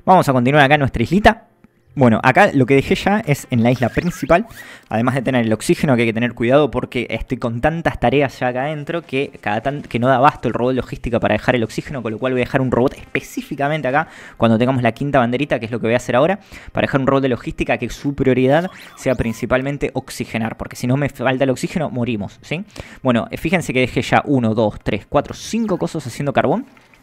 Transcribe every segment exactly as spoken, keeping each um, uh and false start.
Vamos a continuar acá en nuestra islita. Bueno, acá lo que dejé ya es en la isla principal, además de tener el oxígeno, que hay que tener cuidado porque estoy con tantas tareas ya acá adentro que, cada tan, que no da abasto el robot de logística para dejar el oxígeno, con lo cual voy a dejar un robot específicamente acá cuando tengamos la quinta banderita, que es lo que voy a hacer ahora, para dejar un robot de logística que su prioridad sea principalmente oxigenar, porque si no me falta el oxígeno morimos, ¿sí? Bueno, fíjense que dejé ya uno, dos, tres, cuatro, cinco cosas haciendo carbón.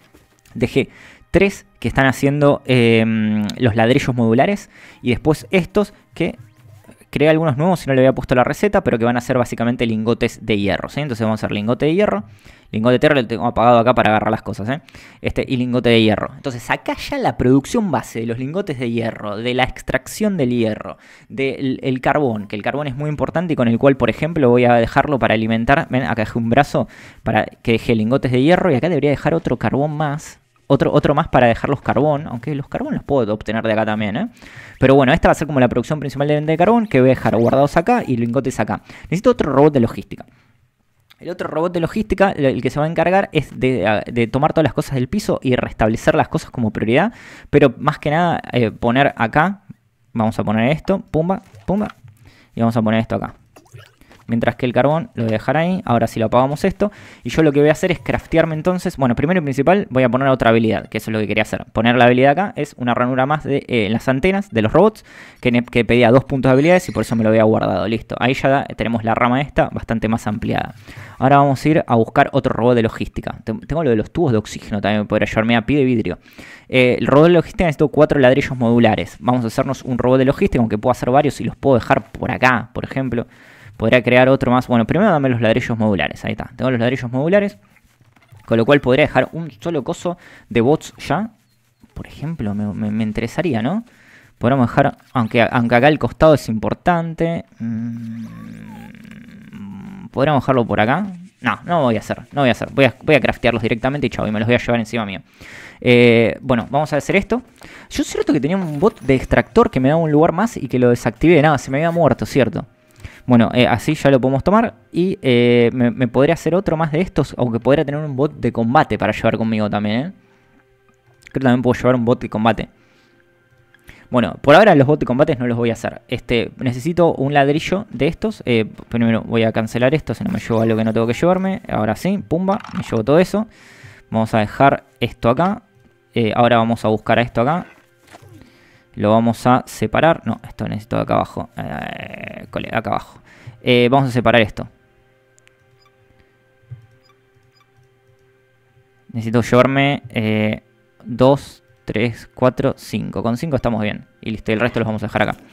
Dejé tres que están haciendo eh, los ladrillos modulares. Y después estos que creé algunos nuevos si no le había puesto la receta, pero que van a ser básicamente lingotes de hierro, ¿sí? Entonces vamos a hacer lingote de hierro. Lingote de hierro lo tengo apagado acá para agarrar las cosas, ¿eh? Este, y lingote de hierro. Entonces acá ya la producción base de los lingotes de hierro, de la extracción del hierro, del el carbón, que el carbón es muy importante y con el cual, por ejemplo, voy a dejarlo para alimentar. Ven, acá dejé un brazo para que deje lingotes de hierro y acá debería dejar otro carbón más. Otro, otro más para dejar los carbón, aunque los carbón los puedo obtener de acá también, ¿eh? Pero bueno, esta va a ser como la producción principal de, de carbón, que voy a dejar guardados acá y lingotes acá. Necesito otro robot de logística. El otro robot de logística, el que se va a encargar es de, de tomar todas las cosas del piso y restablecer las cosas como prioridad. Pero más que nada eh, poner acá, vamos a poner esto, pumba, pumba, y vamos a poner esto acá. Mientras que el carbón lo voy a dejar ahí. Ahora sí lo apagamos esto. Y yo lo que voy a hacer es craftearme entonces. Bueno, primero y principal voy a poner otra habilidad, que eso es lo que quería hacer. Poner la habilidad acá es una ranura más de eh, las antenas de los robots. Que, que pedía dos puntos de habilidades y por eso me lo había guardado. Listo. Ahí ya da, tenemos la rama esta bastante más ampliada. Ahora vamos a ir a buscar otro robot de logística. Tengo lo de los tubos de oxígeno también. Me podría llevarme a pie de vidrio. Eh, el robot de logística necesito cuatro ladrillos modulares. Vamos a hacernos un robot de logística, aunque puedo hacer varios y los puedo dejar por acá, por ejemplo. Podría crear otro más. Bueno, primero dame los ladrillos modulares. Ahí está. Tengo los ladrillos modulares. Con lo cual podría dejar un solo coso de bots ya. Por ejemplo, me, me, me interesaría, ¿no? Podríamos dejar... Aunque, aunque acá el costado es importante. Mmm, podríamos dejarlo por acá. No, no voy a hacer. No voy a hacer. Voy a, voy a craftearlos directamente y chao. Y me los voy a llevar encima mío. Eh, bueno, vamos a hacer esto. Yo es cierto que tenía un bot de extractor que me daba un lugar más y que lo desactivé. Nada, se me había muerto, ¿cierto? Bueno, eh, así ya lo podemos tomar y eh, me, me podría hacer otro más de estos, aunque podría tener un bot de combate para llevar conmigo también, ¿eh? Creo que también puedo llevar un bot de combate. Bueno, por ahora los bots de combate no los voy a hacer. Este, necesito un ladrillo de estos. Eh, primero voy a cancelar esto, si no me llevo algo que no tengo que llevarme. Ahora sí, pumba, me llevo todo eso. Vamos a dejar esto acá. Eh, ahora vamos a buscar a esto acá. Lo vamos a separar. No, esto necesito de acá abajo. Eh, acá abajo. Eh, vamos a separar esto. Necesito llevarme eh, dos, tres, cuatro, cinco. Con cinco estamos bien. Y listo, y el resto los vamos a dejar acá.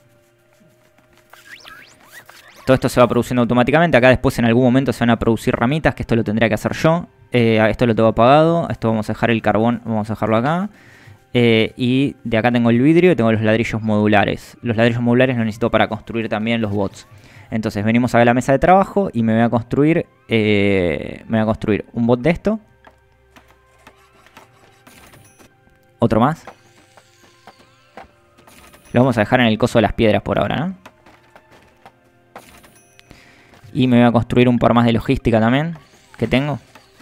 Todo esto se va produciendo automáticamente. Acá después en algún momento se van a producir ramitas, que esto lo tendría que hacer yo. Eh, esto lo tengo apagado. Esto vamos a dejar el carbón, vamos a dejarlo acá. Eh, y de acá tengo el vidrio y tengo los ladrillos modulares. Los ladrillos modulares los necesito para construir también los bots. Entonces venimos a la mesa de trabajo y me voy a construir eh, me voy a construir un bot de esto. Otro más. Lo vamos a dejar en el coso de las piedras por ahora, ¿no? Y me voy a construir un par más de logística también, que tengo.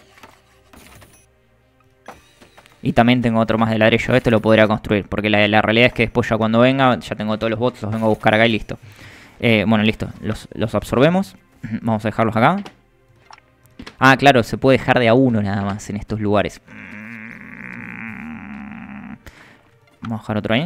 Y también tengo otro más de ladrillo. Este lo podría construir. Porque la, la realidad es que después ya cuando venga, ya tengo todos los bots, los vengo a buscar acá y listo. Eh, bueno, listo. Los, los absorbemos. Vamos a dejarlos acá. Ah, claro, se puede dejar de a uno nada más en estos lugares. Vamos a dejar otro ahí.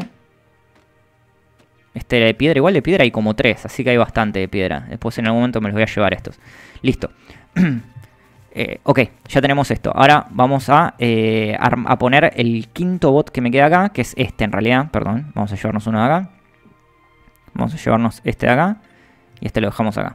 Este de piedra, igual de piedra hay como tres. Así que hay bastante de piedra. Después en algún momento me los voy a llevar estos. Listo. Eh, ok, ya tenemos esto. Ahora vamos a, eh, a, a poner el quinto bot que me queda acá, que es este en realidad, perdón. Vamos a llevarnos uno de acá. Vamos a llevarnos este de acá. Y este lo dejamos acá.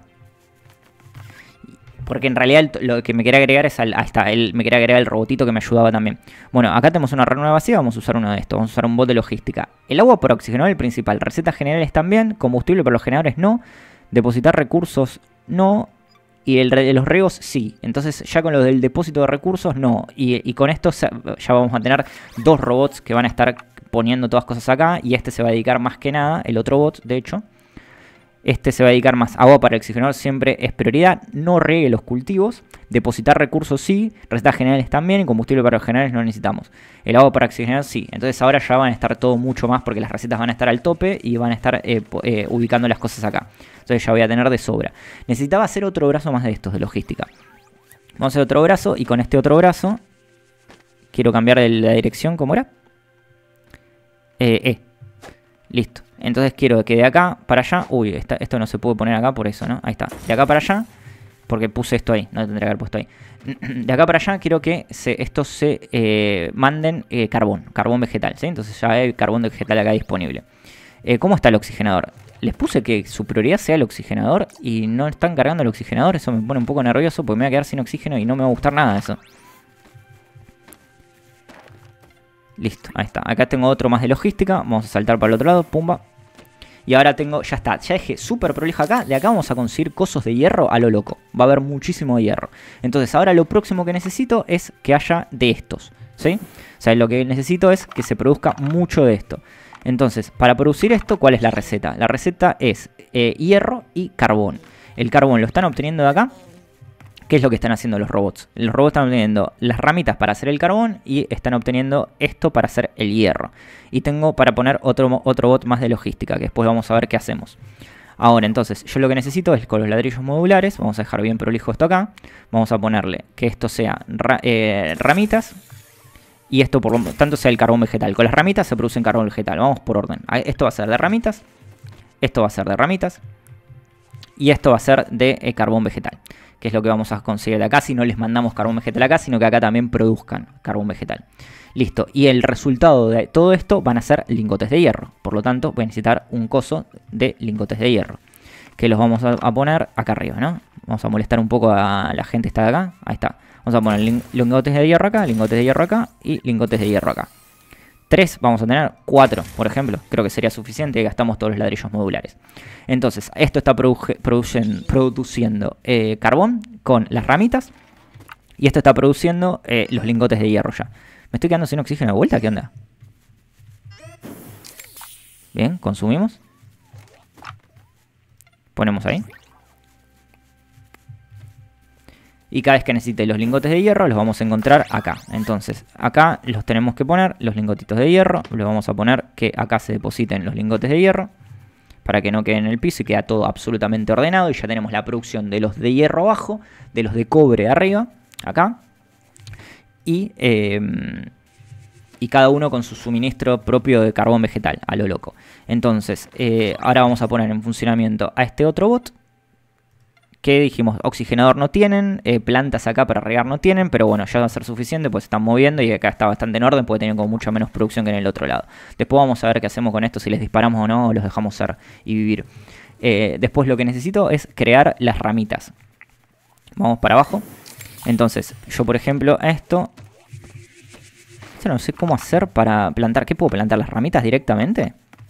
Porque en realidad el, lo que me quería agregar es al... Ahí está, el, me quería agregar el robotito que me ayudaba también. Bueno, acá tenemos una ranura vacía, vamos a usar uno de estos. Vamos a usar un bot de logística. El agua por oxígeno, el principal. Recetas generales también. Combustible para los generadores no. Depositar recursos no. Y el de los riegos sí. Entonces ya con lo del depósito de recursos no. Y, y con esto ya vamos a tener dos robots que van a estar poniendo todas cosas acá. Y este se va a dedicar más que nada, el otro bot de hecho. Este se va a dedicar más. Agua para el oxigenador siempre es prioridad. No riegue los cultivos. Depositar recursos sí. Recetas generales también. Y combustible para los generales no necesitamos. El agua para oxigenar sí. Entonces ahora ya van a estar todo mucho más porque las recetas van a estar al tope y van a estar eh, eh, ubicando las cosas acá. Entonces ya voy a tener de sobra. Necesitaba hacer otro brazo más de estos de logística. Vamos a hacer otro brazo y con este otro brazo quiero cambiar la dirección. ¿Cómo era? Eh, E. Listo. Entonces quiero que de acá para allá... Uy, esta, esto no se puede poner acá por eso, ¿no? Ahí está. De acá para allá... Porque puse esto ahí. No tendría que haber puesto ahí. De acá para allá quiero que se, estos se eh, manden eh, carbón. Carbón vegetal, ¿sí? Entonces ya hay carbón vegetal acá disponible. Eh, ¿Cómo está el oxigenador? Les puse que su prioridad sea el oxigenador y no están cargando el oxigenador. Eso me pone un poco nervioso porque me voy a quedar sin oxígeno y no me va a gustar nada de eso. Listo, ahí está. Acá tengo otro más de logística. Vamos a saltar para el otro lado, pumba. Y ahora tengo, ya está, ya dejé súper prolijo acá. De acá vamos a conseguir cosos de hierro a lo loco. Va a haber muchísimo hierro. Entonces ahora lo próximo que necesito es que haya de estos, ¿sí? O sea, lo que necesito es que se produzca mucho de esto. Entonces, para producir esto, ¿cuál es la receta? La receta es eh, hierro y carbón. El carbón lo están obteniendo de acá. ¿Qué es lo que están haciendo los robots? Los robots están obteniendo las ramitas para hacer el carbón y están obteniendo esto para hacer el hierro. Y tengo para poner otro, otro bot más de logística, que después vamos a ver qué hacemos. Ahora, entonces, yo lo que necesito es con los ladrillos modulares, vamos a dejar bien prolijo esto acá, vamos a ponerle que esto sea ra eh, ramitas y esto por lo tanto sea el carbón vegetal. Con las ramitas se produce carbón vegetal, vamos por orden. Esto va a ser de ramitas, esto va a ser de ramitas y esto va a ser de eh, carbón vegetal. Que es lo que vamos a conseguir de acá si no les mandamos carbón vegetal acá, sino que acá también produzcan carbón vegetal. Listo, y el resultado de todo esto van a ser lingotes de hierro. Por lo tanto, voy a necesitar un coso de lingotes de hierro. Que los vamos a poner acá arriba, ¿no? Vamos a molestar un poco a la gente que está de acá. Ahí está. Vamos a poner lingotes de hierro acá, lingotes de hierro acá y lingotes de hierro acá. Tres, vamos a tener cuatro, por ejemplo. Creo que sería suficiente y gastamos todos los ladrillos modulares. Entonces, esto está produ produ produciendo eh, carbón con las ramitas. Y esto está produciendo eh, los lingotes de hierro ya. ¿Me estoy quedando sin oxígeno de vuelta? ¿Qué onda? Bien, consumimos. Ponemos ahí. Y cada vez que necesite los lingotes de hierro los vamos a encontrar acá. Entonces acá los tenemos que poner, los lingotitos de hierro. Les vamos a poner que acá se depositen los lingotes de hierro para que no queden en el piso y queda todo absolutamente ordenado. Y ya tenemos la producción de los de hierro abajo, de los de cobre arriba, acá. Y, eh, y cada uno con su suministro propio de carbón vegetal, a lo loco. Entonces eh, ahora vamos a poner en funcionamiento a este otro bot. Que dijimos, oxigenador no tienen, eh, plantas acá para regar no tienen, pero bueno, ya va a ser suficiente, pues se están moviendo y acá está bastante en orden, puede tener como mucha menos producción que en el otro lado. Después vamos a ver qué hacemos con esto, si les disparamos o no, o los dejamos ser y vivir. Eh, después lo que necesito es crear las ramitas. Vamos para abajo. Entonces, yo por ejemplo, a esto... Esto no sé cómo hacer para plantar. ¿Qué puedo plantar? ¿Las ramitas directamente?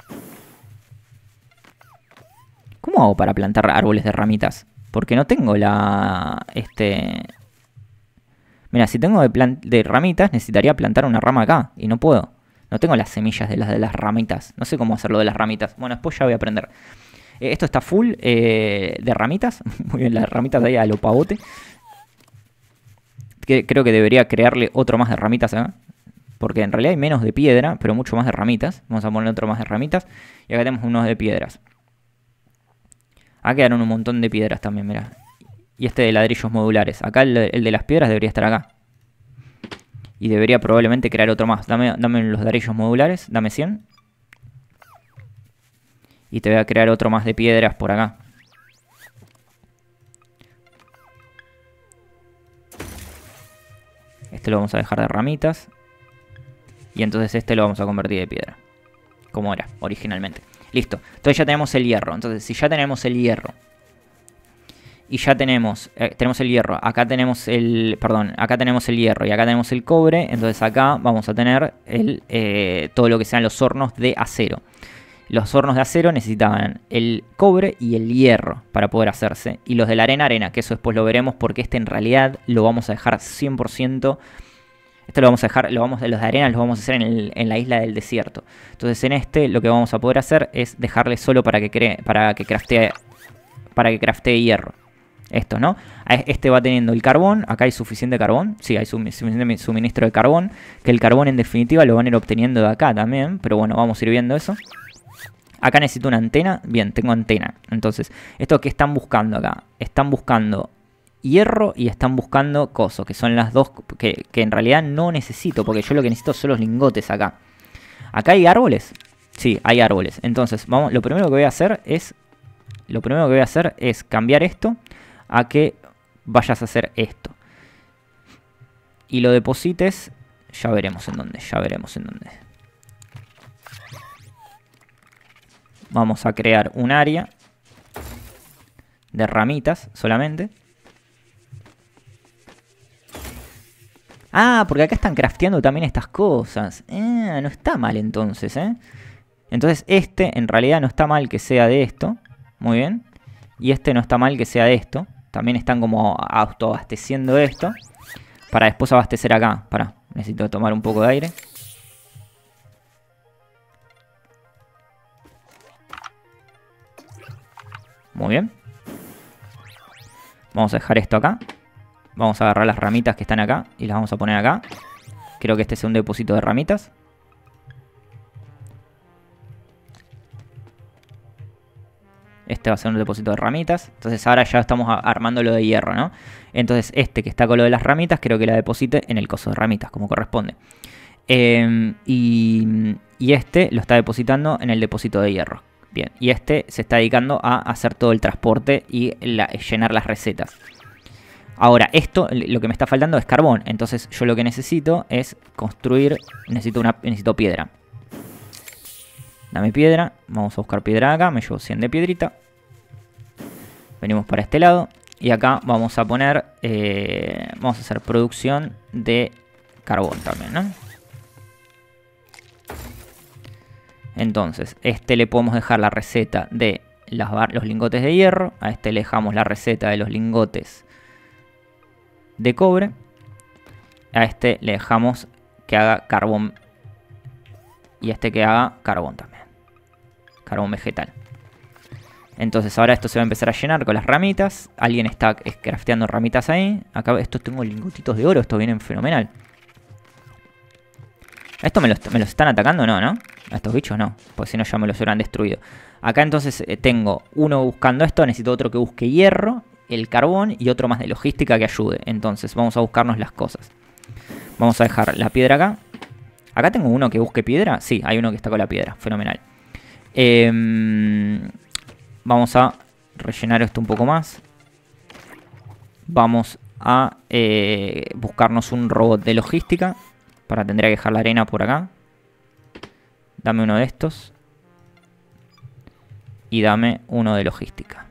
¿Cómo hago para plantar árboles de ramitas? Porque no tengo la... Este... Mira, si tengo de, de ramitas, necesitaría plantar una rama acá. Y no puedo. No tengo las semillas de las de las ramitas. No sé cómo hacerlo de las ramitas. Bueno, después ya voy a aprender. Eh, esto está full eh, de ramitas. Muy bien, las ramitas de ahí a lo pavote. Que, creo que debería crearle otro más de ramitas acá. Porque en realidad hay menos de piedra, pero mucho más de ramitas. Vamos a poner otro más de ramitas. Y acá tenemos unos de piedras. Acá quedaron un montón de piedras también, mira. Y este de ladrillos modulares. Acá el, el de las piedras debería estar acá. Y debería probablemente crear otro más. Dame, dame los ladrillos modulares. Dame cien. Y te voy a crear otro más de piedras por acá. Este lo vamos a dejar de ramitas. Y entonces este lo vamos a convertir de piedra. Como era originalmente. Listo, entonces ya tenemos el hierro. Entonces si ya tenemos el hierro y ya tenemos eh, tenemos el hierro, acá tenemos el perdón, acá tenemos el hierro y acá tenemos el cobre, entonces acá vamos a tener el, eh, todo lo que sean los hornos de acero. Los hornos de acero necesitaban el cobre y el hierro para poder hacerse. Y los de la arena, arena, que eso después lo veremos porque este en realidad lo vamos a dejar cien por ciento... Este lo vamos a dejar, lo vamos, los de arena los vamos a hacer en, el, en la isla del desierto. Entonces en este lo que vamos a poder hacer es dejarle solo para que cree, para que craftee para que craftee hierro. Esto, ¿no? Este va teniendo el carbón. Acá hay suficiente carbón. Sí, hay suficiente suministro de carbón. Que el carbón en definitiva lo van a ir obteniendo de acá también. Pero bueno, vamos a ir viendo eso. Acá necesito una antena. Bien, tengo antena. Entonces, ¿esto qué están buscando acá? Están buscando hierro y están buscando coso. Que son las dos que, que en realidad no necesito. Porque yo lo que necesito son los lingotes acá. ¿Acá hay árboles? Sí, hay árboles. Entonces, vamos, lo primero que voy a hacer es... Lo primero que voy a hacer es cambiar esto a que vayas a hacer esto. Y lo deposites, ya veremos en dónde, ya veremos en dónde. Vamos a crear un área de ramitas solamente. Ah, porque acá están crafteando también estas cosas. Eh, no está mal entonces, ¿eh? Entonces este en realidad no está mal que sea de esto. Muy bien. Y este no está mal que sea de esto. También están como autoabasteciendo esto. Para después abastecer acá. Pará, necesito tomar un poco de aire. Muy bien. Vamos a dejar esto acá. Vamos a agarrar las ramitas que están acá y las vamos a poner acá. Creo que este sea un depósito de ramitas. Este va a ser un depósito de ramitas. Entonces ahora ya estamos armando lo de hierro, ¿no? Entonces este que está con lo de las ramitas, creo que la deposite en el coso de ramitas, como corresponde. Eh, y, y este lo está depositando en el depósito de hierro. Bien, y este se está dedicando a hacer todo el transporte y la, llenar las recetas. Ahora, esto, lo que me está faltando es carbón. Entonces yo lo que necesito es construir... Necesito, una, necesito piedra. Dame piedra, vamos a buscar piedra acá, me llevo cien de piedrita. Venimos para este lado y acá vamos a poner, eh, vamos a hacer producción de carbón también, ¿no? Entonces, este le podemos dejar la receta de las los lingotes de hierro, a este le dejamos la receta de los lingotes de cobre, a este le dejamos que haga carbón y a este que haga carbón también. Carbón vegetal. Entonces ahora esto se va a empezar a llenar con las ramitas. Alguien está crafteando ramitas ahí. Acá estos tengo lingotitos de oro. Estos vienen fenomenal. ¿Esto me los, me los están atacando? No, ¿no? A estos bichos no. Porque si no ya me los hubieran destruido. Acá entonces eh, tengo uno buscando esto. Necesito otro que busque hierro, el carbón y otro más de logística que ayude. Entonces vamos a buscarnos las cosas. Vamos a dejar la piedra acá. ¿Acá tengo uno que busque piedra? Sí, hay uno que está con la piedra. Fenomenal. Eh, vamos a rellenar esto un poco más. Vamos a eh, buscarnos un robot de logística. Para tendría que dejar la arena por acá. Dame uno de estos. Y dame uno de logística.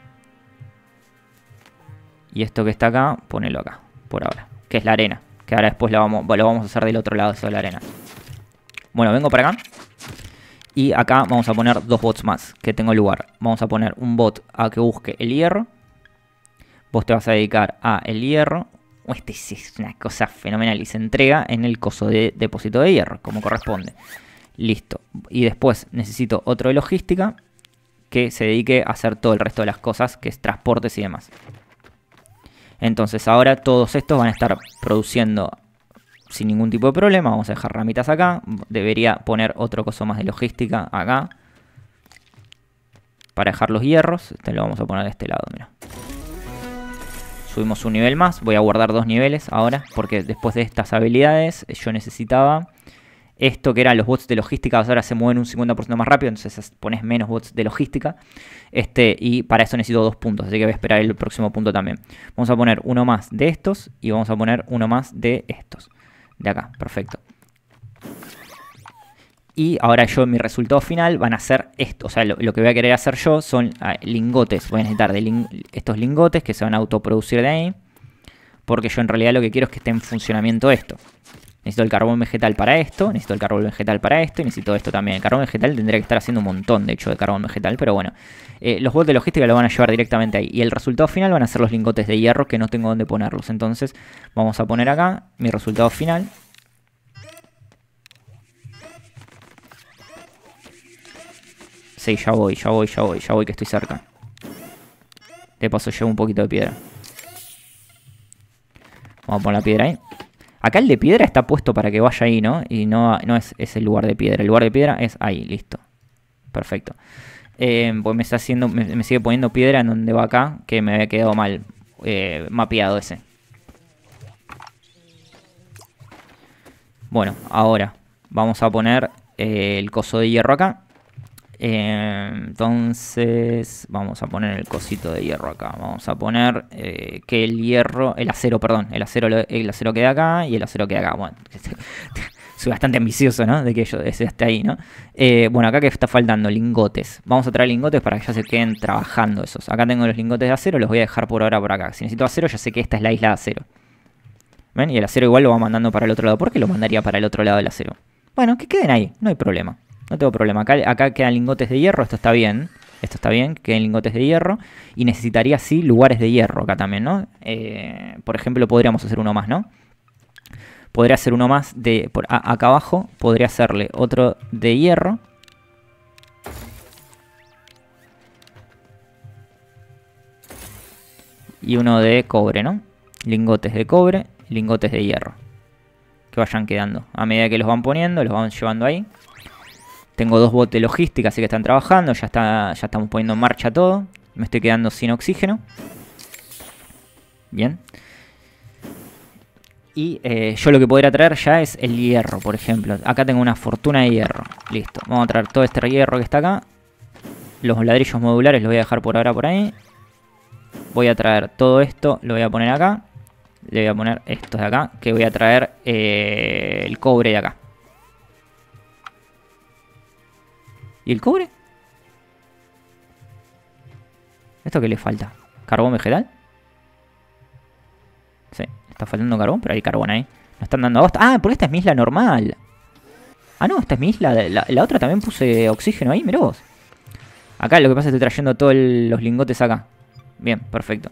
Y esto que está acá, ponelo acá, por ahora. Que es la arena. Que ahora después lo vamos, lo vamos a hacer del otro lado, eso de la arena. Bueno, vengo para acá. Y acá vamos a poner dos bots más que tengo lugar. Vamos a poner un bot a que busque el hierro. Vos te vas a dedicar a el hierro. Este es una cosa fenomenal. Y se entrega en el coso de depósito de hierro, como corresponde. Listo. Y después necesito otro de logística que se dedique a hacer todo el resto de las cosas, que es transportes y demás. Entonces ahora todos estos van a estar produciendo sin ningún tipo de problema. Vamos a dejar ramitas acá. Debería poner otro coso más de logística acá. Para dejar los hierros. Este lo vamos a poner de este lado, mira. Subimos un nivel más. Voy a guardar dos niveles ahora. Porque después de estas habilidades yo necesitaba esto que eran los bots de logística. Ahora se mueven un cincuenta por ciento más rápido. Entonces pones menos bots de logística. Este, y para eso necesito dos puntos. Así que voy a esperar el próximo punto también. Vamos a poner uno más de estos. Y vamos a poner uno más de estos. De acá, perfecto. Y ahora yo en mi resultado final van a ser esto. O sea, lo, lo que voy a querer hacer yo son ah, lingotes. Voy a necesitar de ling estos lingotes que se van a autoproducir de ahí. Porque yo en realidad lo que quiero es que esté en funcionamiento esto. Necesito el carbón vegetal para esto. Necesito el carbón vegetal para esto. Y necesito esto también. El carbón vegetal tendría que estar haciendo un montón, de hecho, de carbón vegetal. Pero bueno, eh, los bots de logística lo van a llevar directamente ahí. Y el resultado final van a ser los lingotes de hierro que no tengo dónde ponerlos. Entonces vamos a poner acá mi resultado final. Sí, ya voy, ya voy, ya voy, ya voy que estoy cerca. De paso llevo un poquito de piedra. Vamos a poner la piedra ahí. Acá el de piedra está puesto para que vaya ahí, ¿no? Y no, no es, es el lugar de piedra. El lugar de piedra es ahí, listo. Perfecto. Eh, pues me está haciendo, me, me sigue poniendo piedra en donde va acá, que me había quedado mal eh, mapeado ese. Bueno, ahora vamos a poner eh, el coso de hierro acá. Eh, entonces vamos a poner el cosito de hierro acá. Vamos a poner eh, que el hierro, el acero, perdón, el acero, el acero queda acá y el acero queda acá. Bueno, soy bastante ambicioso, ¿no? De que yo ese esté ahí, ¿no? Eh, bueno, acá que está faltando lingotes. Vamos a traer lingotes para que ya se queden trabajando esos. Acá tengo los lingotes de acero, los voy a dejar por ahora por acá. Si necesito acero, ya sé que esta es la isla de acero. ¿Ven? Y el acero igual lo va mandando para el otro lado. ¿Por qué lo mandaría para el otro lado del acero? Bueno, que queden ahí, no hay problema. No tengo problema. Acá, acá quedan lingotes de hierro, esto está bien. Esto está bien, que queden lingotes de hierro. Y necesitaría, sí, lugares de hierro acá también, ¿no? Eh, por ejemplo, podríamos hacer uno más, ¿no? Podría hacer uno más de... Por a, acá abajo podría hacerle otro de hierro. Y uno de cobre, ¿no? Lingotes de cobre, lingotes de hierro. Que vayan quedando. A medida que los van poniendo, los van llevando ahí. Tengo dos botes logísticas, así que están trabajando. Ya, está, ya estamos poniendo en marcha todo. Me estoy quedando sin oxígeno. Bien. Y eh, yo lo que podría traer ya es el hierro, por ejemplo. Acá tengo una fortuna de hierro. Listo. Vamos a traer todo este hierro que está acá. Los ladrillos modulares los voy a dejar por ahora por ahí. Voy a traer todo esto, lo voy a poner acá. Le voy a poner estos de acá, que voy a traer eh, el cobre de acá. ¿Y el cobre? ¿Esto qué le falta? ¿Carbón vegetal? Sí, está faltando carbón, pero hay carbón ahí. No están dando agosto. Ah, porque esta es mi isla normal. Ah, no, esta es mi isla. La, la otra también puse oxígeno ahí, mirá vos. Acá lo que pasa es que estoy trayendo todos los lingotes acá. Bien, perfecto.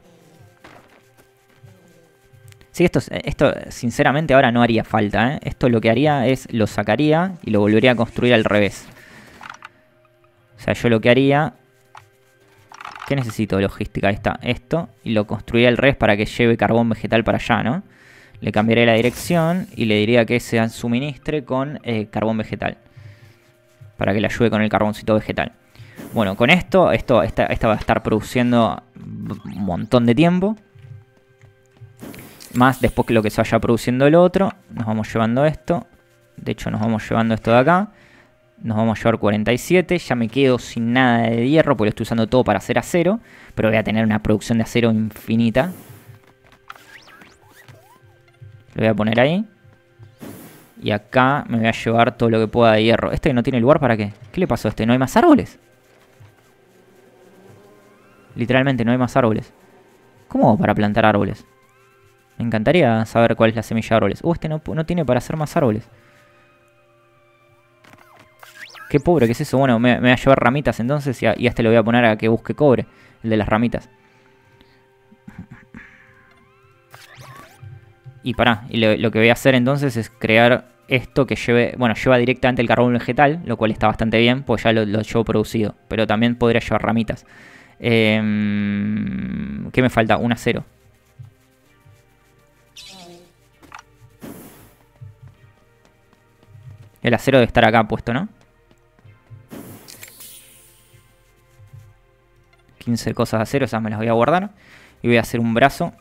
Sí, esto, esto sinceramente ahora no haría falta, ¿eh? Esto lo que haría es, lo sacaría y lo volvería a construir al revés. O sea, yo lo que haría... ¿Qué necesito de logística? Ahí está, esto. Y lo construiría al revés para que lleve carbón vegetal para allá, ¿no? Le cambiaría la dirección y le diría que se suministre con eh, carbón vegetal. Para que le ayude con el carboncito vegetal. Bueno, con esto, esto esta, esta va a estar produciendo un montón de tiempo. Más después que lo que se vaya produciendo el otro. Nos vamos llevando esto. De hecho, nos vamos llevando esto de acá. Nos vamos a llevar cuarenta y siete. Ya me quedo sin nada de hierro porque lo estoy usando todo para hacer acero. Pero voy a tener una producción de acero infinita. Lo voy a poner ahí. Y acá me voy a llevar todo lo que pueda de hierro. ¿Este no tiene lugar para qué? ¿Qué le pasó a este? ¿No hay más árboles? Literalmente no hay más árboles. ¿Cómo hago para plantar árboles? Me encantaría saber cuál es la semilla de árboles. Uh, este no, no tiene para hacer más árboles. Qué pobre, ¿qué es eso? Bueno, me, me voy a llevar ramitas entonces y a, y a este le voy a poner a que busque cobre. El de las ramitas. Y pará, y lo, lo que voy a hacer entonces es crear esto que lleve... Bueno, lleva directamente el carbón vegetal, lo cual está bastante bien, pues ya lo, lo llevo producido. Pero también podría llevar ramitas. Eh, ¿Qué me falta? Un acero. El acero debe estar acá puesto, ¿no? quince cosas de acero, esas me las voy a guardar. Y voy a hacer un brazo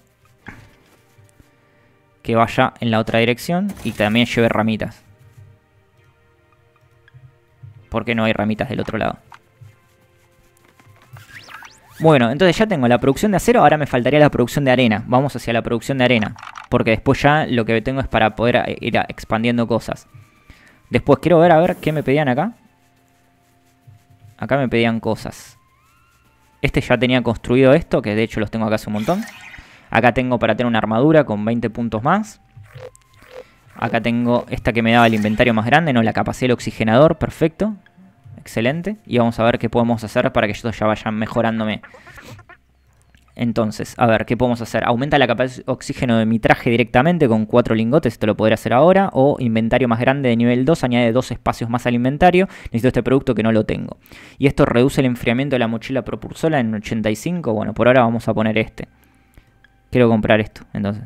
que vaya en la otra dirección y también lleve ramitas. ¿Por qué no hay ramitas del otro lado? Bueno, entonces ya tengo la producción de acero, ahora me faltaría la producción de arena. Vamos hacia la producción de arena, porque después ya lo que tengo es para poder ir expandiendo cosas. Después quiero ver a ver qué me pedían acá. Acá me pedían cosas. Este ya tenía construido esto, que de hecho los tengo acá hace un montón. Acá tengo para tener una armadura con veinte puntos más. Acá tengo esta que me daba el inventario más grande, no, la capacidad del oxigenador, perfecto. Excelente. Y vamos a ver qué podemos hacer para que estos ya vayan mejorándome Entonces, a ver, ¿qué podemos hacer? Aumenta la capacidad de oxígeno de mi traje directamente con cuatro lingotes, esto lo podría hacer ahora. O inventario más grande de nivel dos, añade dos espacios más al inventario. Necesito este producto que no lo tengo. Y esto reduce el enfriamiento de la mochila propulsora en ochenta y cinco. Bueno, por ahora vamos a poner este. Quiero comprar esto, entonces.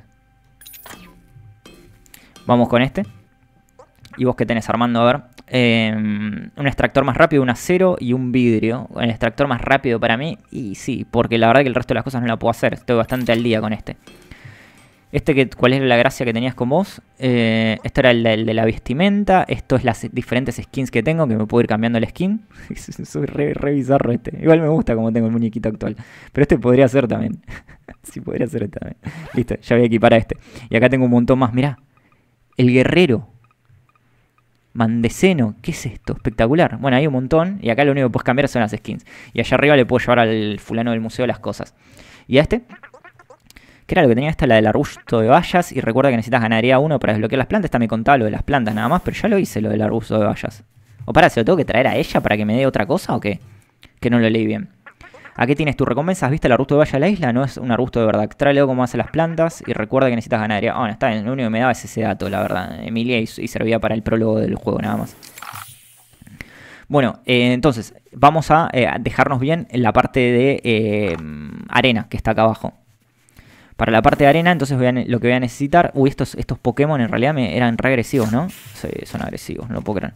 Vamos con este. ¿Y vos qué tenés, Armando? A ver. Eh, un extractor más rápido, un acero y un vidrio. El extractor más rápido para mí. Y sí, porque la verdad que el resto de las cosas no la puedo hacer. Estoy bastante al día con este. Este, que, ¿cuál es la gracia que tenías con vos? Eh, esto era el de, el de la vestimenta. Esto es las diferentes skins que tengo, que me puedo ir cambiando el skin. Soy re, re bizarro este. Igual me gusta como tengo el muñequito actual. Pero este podría ser también. Sí, podría ser este también. Listo, ya voy a equipar a este. Y acá tengo un montón más, mirá. El guerrero. Mandeceno, ¿qué es esto? Espectacular. Bueno, hay un montón. Y acá lo único que puedes cambiar son las skins. Y allá arriba le puedo llevar al fulano del museo las cosas. Y a este, que era lo que tenía esta, la del arbusto de bayas. Y recuerda que necesitas ganadería uno para desbloquear las plantas. Esta me contaba lo de las plantas nada más, pero ya lo hice, lo del arbusto de bayas. O para, ¿se lo tengo que traer a ella para que me dé otra cosa o qué? Que no lo leí bien. Aquí tienes tus recompensas. ¿Viste el arbusto de baya de la isla? No es un arbusto de verdad. Tráelo cómo hace las plantas y recuerda que necesitas ganadería. Ah, bueno, está bien. Lo único que me daba es ese dato, la verdad. Emilia, y, y servía para el prólogo del juego nada más. Bueno, eh, entonces, vamos a eh, dejarnos bien en la parte de eh, arena que está acá abajo. Para la parte de arena, entonces voy a, lo que voy a necesitar... Uy, estos, estos Pokémon en realidad me eran re agresivos, ¿no? Sí, son agresivos, no lo puedo creer.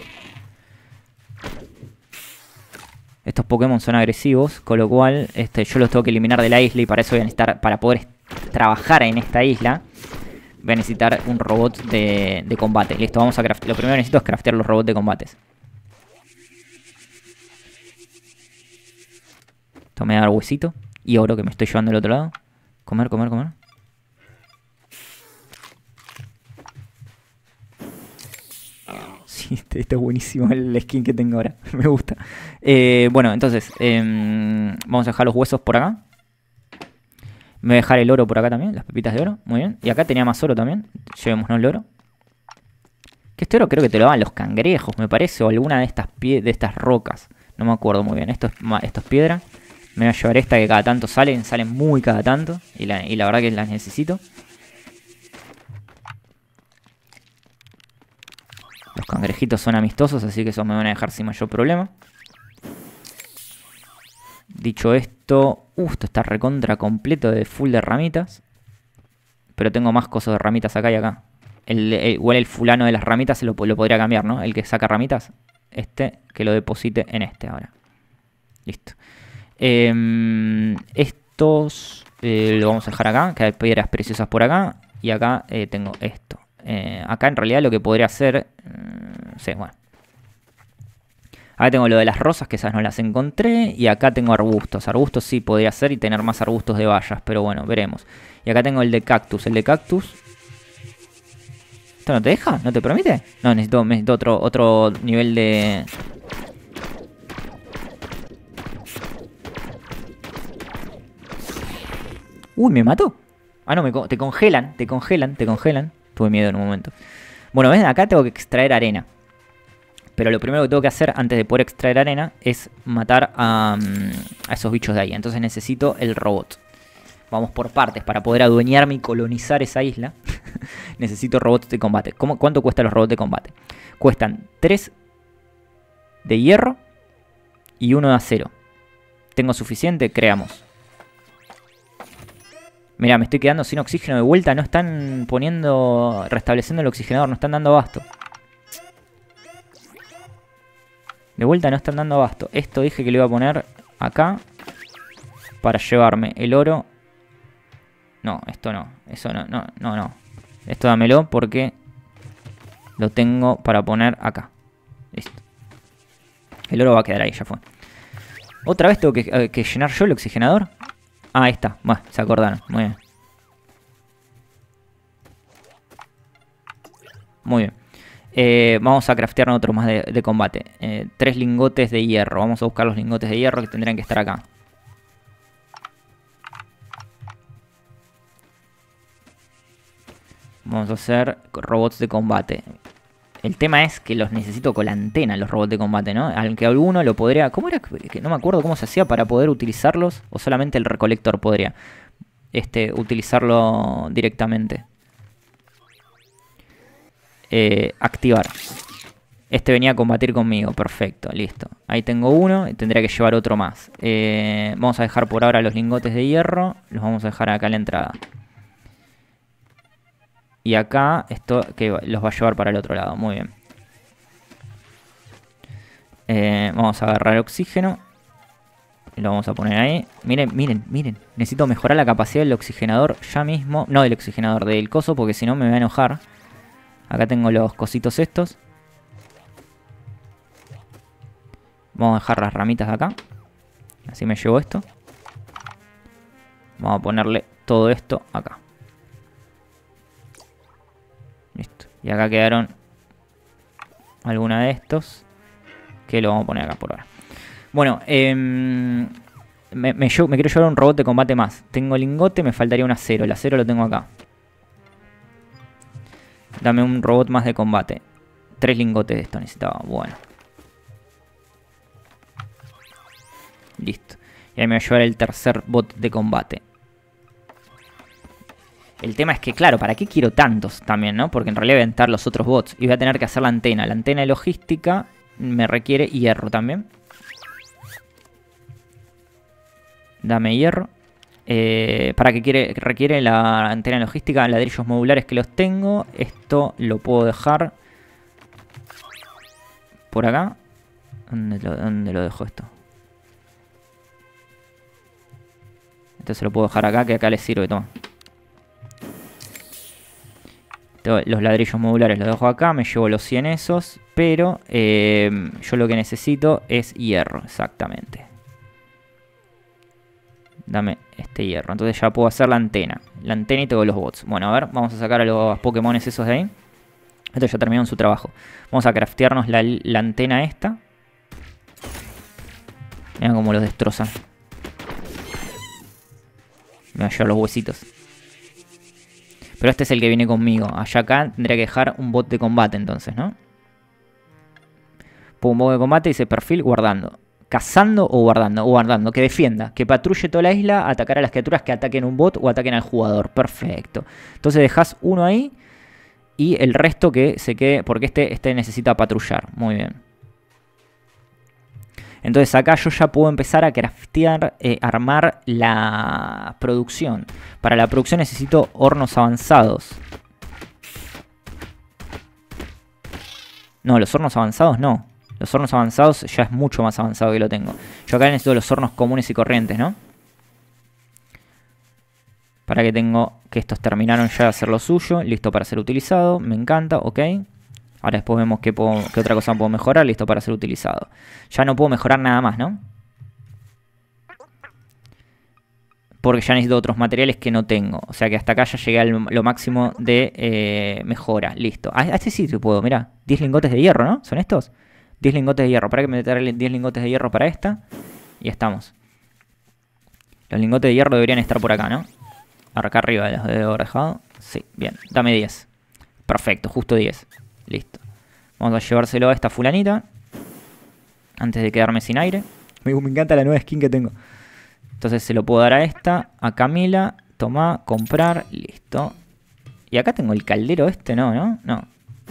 Estos Pokémon son agresivos, con lo cual este, yo los tengo que eliminar de la isla. Y para eso voy a necesitar, para poder trabajar en esta isla, voy a necesitar un robot de, de combate. Listo, vamos a craftear. Lo primero que necesito es craftear los robots de combates. Esto me da el huesito y oro que me estoy llevando del otro lado. Comer, comer, comer. Sí, este, este es buenísimo el skin que tengo ahora. Me gusta. Eh, bueno, entonces, eh, vamos a dejar los huesos por acá. Me voy a dejar el oro por acá también, las pepitas de oro. Muy bien. Y acá tenía más oro también. Llevémonos el oro. Que este oro creo que te lo daban los cangrejos, me parece. O alguna de estas, pie de estas rocas. No me acuerdo muy bien. Esto es, esto es piedra. Me voy a llevar esta que cada tanto salen. Salen muy cada tanto. Y la, y la verdad que las necesito. Los cangrejitos son amistosos, así que esos me van a dejar sin mayor problema. Dicho esto... Uh, esto está recontra completo de full de ramitas. Pero tengo más cosas de ramitas acá y acá. El, el, igual el fulano de las ramitas se lo, lo podría cambiar, ¿no? El que saca ramitas. Este, que lo deposite en este ahora. Listo. Eh, estos eh, lo vamos a dejar acá, que hay piedras preciosas por acá. Y acá eh, tengo esto. Eh, acá en realidad lo que podría hacer... Eh, sí, bueno. Acá tengo lo de las rosas, que esas no las encontré. Y acá tengo arbustos. Arbustos sí podría ser y tener más arbustos de bayas. Pero bueno, veremos. Y acá tengo el de cactus. El de cactus... ¿Esto no te deja? ¿No te permite? No, necesito, necesito otro, otro nivel de... Uy, me mató. Ah, no, me co te congelan, te congelan, te congelan. Tuve miedo en un momento. Bueno, ven, acá tengo que extraer arena. Pero lo primero que tengo que hacer antes de poder extraer arena es matar a, a esos bichos de ahí. Entonces necesito el robot. Vamos por partes. Para poder adueñarme y colonizar esa isla, necesito robots de combate. ¿Cómo, ¿Cuánto cuestan los robots de combate? Cuestan tres de hierro y uno de acero. ¿Tengo suficiente? Creamos. Mira, me estoy quedando sin oxígeno de vuelta. No están poniendo... restableciendo el oxigenador. No están dando abasto. De vuelta no están dando abasto. Esto dije que lo iba a poner acá. Para llevarme el oro. No, esto no. Eso no, no, no, no. Esto dámelo porque lo tengo para poner acá. Listo. El oro va a quedar ahí, ya fue. Otra vez tengo que, eh, que llenar yo el oxigenador. Ah, ahí está. Bueno, se acordaron. Muy bien. Muy bien. Eh, vamos a craftear otro más de, de combate. Eh, tres lingotes de hierro. Vamos a buscar los lingotes de hierro que tendrían que estar acá. Vamos a hacer robots de combate. El tema es que los necesito con la antena, los robots de combate, ¿no? Aunque alguno lo podría... ¿Cómo era? Que no me acuerdo cómo se hacía para poder utilizarlos. O solamente el recolector podría este, utilizarlo directamente. Eh, activar. Este venía a combatir conmigo. Perfecto, listo. Ahí tengo uno y tendría que llevar otro más. Eh, vamos a dejar por ahora los lingotes de hierro. Los vamos a dejar acá en la entrada. Y acá, esto que los va a llevar para el otro lado. Muy bien. Eh, vamos a agarrar oxígeno. Y lo vamos a poner ahí. Miren, miren, miren. Necesito mejorar la capacidad del oxigenador ya mismo. No del oxigenador, del coso, porque si no me va a enojar. Acá tengo los cositos estos. Vamos a dejar las ramitas de acá. Así me llevo esto. Vamos a ponerle todo esto acá. Listo. Y acá quedaron alguna de estos. Que lo vamos a poner acá por ahora. Bueno, eh, me, me, me quiero llevar un robot de combate más. Tengo lingote, me faltaría un acero. El acero lo tengo acá. Dame un robot más de combate. Tres lingotes de esto necesitaba. Bueno. Listo. Y ahí me voy a llevar el tercer bot de combate. El tema es que, claro, ¿para qué quiero tantos también, no? Porque en realidad voy a inventar los otros bots. Y voy a tener que hacer la antena. La antena de logística me requiere hierro también. Dame hierro. Eh, ¿Para qué quiere, requiere la antena de logística? Ladrillos modulares que los tengo. Esto lo puedo dejar por acá. ¿Dónde lo, dónde lo dejo esto? Entonces lo puedo dejar acá, que acá le sirve, toma. Los ladrillos modulares los dejo acá, me llevo los cien esos, pero eh, yo lo que necesito es hierro, exactamente. Dame este hierro, entonces ya puedo hacer la antena. La antena y tengo los bots. Bueno, a ver, vamos a sacar a los Pokémones esos de ahí. Estos ya terminaron su trabajo. Vamos a craftearnos la, la antena esta. Vean cómo los destrozan. Me voy a llevar los huesitos. Pero este es el que viene conmigo. Allá acá tendría que dejar un bot de combate entonces, ¿no? Pongo un bot de combate y dice perfil guardando. Cazando o guardando. O guardando. Que defienda. Que patrulle toda la isla. Atacar a las criaturas que ataquen un bot o ataquen al jugador. Perfecto. Entonces dejas uno ahí. Y el resto que se quede. Porque este, este necesita patrullar. Muy bien. Entonces acá yo ya puedo empezar a craftear, eh, armar la producción. Para la producción necesito hornos avanzados. No, los hornos avanzados no. Los hornos avanzados ya es mucho más avanzado que lo tengo. Yo acá necesito los hornos comunes y corrientes, ¿no? Para que tengo que estos terminaron ya de hacer lo suyo. Listo para ser utilizado. Me encanta, ok. Ahora después vemos qué, puedo, qué otra cosa puedo mejorar. Listo para ser utilizado. Ya no puedo mejorar nada más, ¿no? Porque ya necesito otros materiales que no tengo. O sea que hasta acá ya llegué a lo máximo de eh, mejora. Listo. A, a este sitio puedo, mirá. diez lingotes de hierro, ¿no? ¿Son estos? diez lingotes de hierro. Para que meterle diez lingotes de hierro para esta. Y estamos. Los lingotes de hierro deberían estar por acá, ¿no? Acá arriba los debo haber dejado. Sí, bien. Dame diez. Perfecto, justo diez. Listo. Vamos a llevárselo a esta fulanita. Antes de quedarme sin aire. Me, me encanta la nueva skin que tengo. Entonces se lo puedo dar a esta. A Camila. Toma, comprar. Listo. Y acá tengo el caldero este, ¿no? ¿No? No.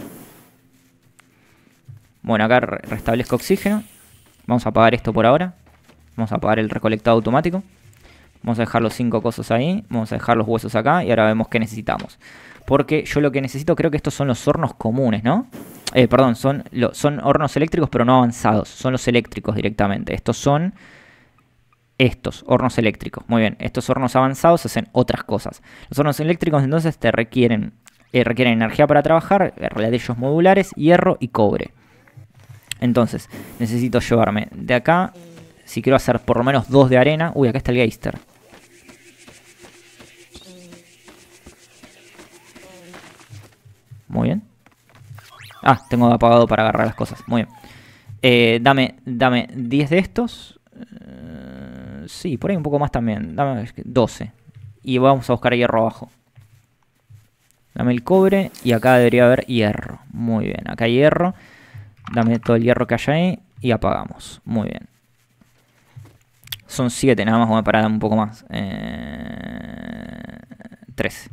Bueno, acá restablezco oxígeno. Vamos a apagar esto por ahora. Vamos a apagar el recolectado automático. Vamos a dejar los cinco cosos ahí. Vamos a dejar los huesos acá. Y ahora vemos qué necesitamos. Porque yo lo que necesito, creo que estos son los hornos comunes, ¿no? Eh, perdón, son, lo, son hornos eléctricos pero no avanzados. Son los eléctricos directamente. Estos son estos, hornos eléctricos. Muy bien, estos hornos avanzados hacen otras cosas. Los hornos eléctricos entonces te requieren, eh, requieren energía para trabajar, ladrillos modulares, hierro y cobre. Entonces, necesito llevarme de acá, si quiero hacer por lo menos dos de arena. Uy, acá está el geister. Muy bien. Ah, tengo apagado para agarrar las cosas. Muy bien. Eh, dame, dame diez de estos. Uh, sí, por ahí un poco más también. Dame doce. Y vamos a buscar hierro abajo. Dame el cobre y acá debería haber hierro. Muy bien, acá hay hierro. Dame todo el hierro que haya ahí y apagamos. Muy bien. Son siete, nada más, voy a parar un poco más. Eh, trece.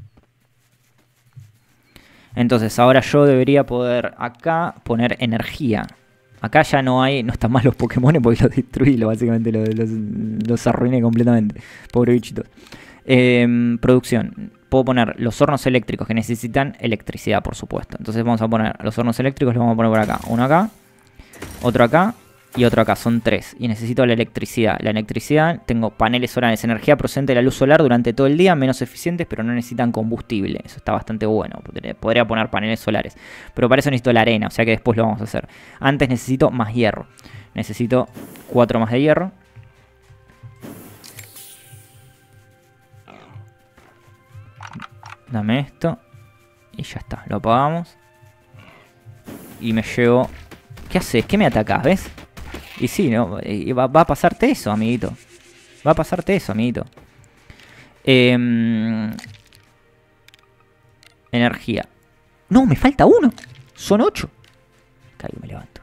Entonces ahora yo debería poder acá poner energía. Acá ya no hay, no están más los Pokémon porque los destruí, lo, básicamente los, los, los arruiné completamente. Pobre bichitos. Eh, producción. Puedo poner los hornos eléctricos que necesitan electricidad, por supuesto. Entonces vamos a poner los hornos eléctricos, los vamos a poner por acá. Uno acá, otro acá y otro acá. Son tres. Y necesito la electricidad. La electricidad, tengo paneles solares, energía procedente de la luz solar durante todo el día, menos eficientes, pero no necesitan combustible. Eso está bastante bueno. Podría poner paneles solares. Pero para eso necesito la arena, o sea que después lo vamos a hacer. Antes necesito más hierro. Necesito cuatro más de hierro. Dame esto. Y ya está, lo apagamos. Y me llevo... ¿Qué haces? ¿Qué me atacás? ¿Ves? Y sí, ¿no? Y va, va a pasarte eso, amiguito. Va a pasarte eso, amiguito. Eh, energía. No, me falta uno. Son ocho. Caigo, me levanto.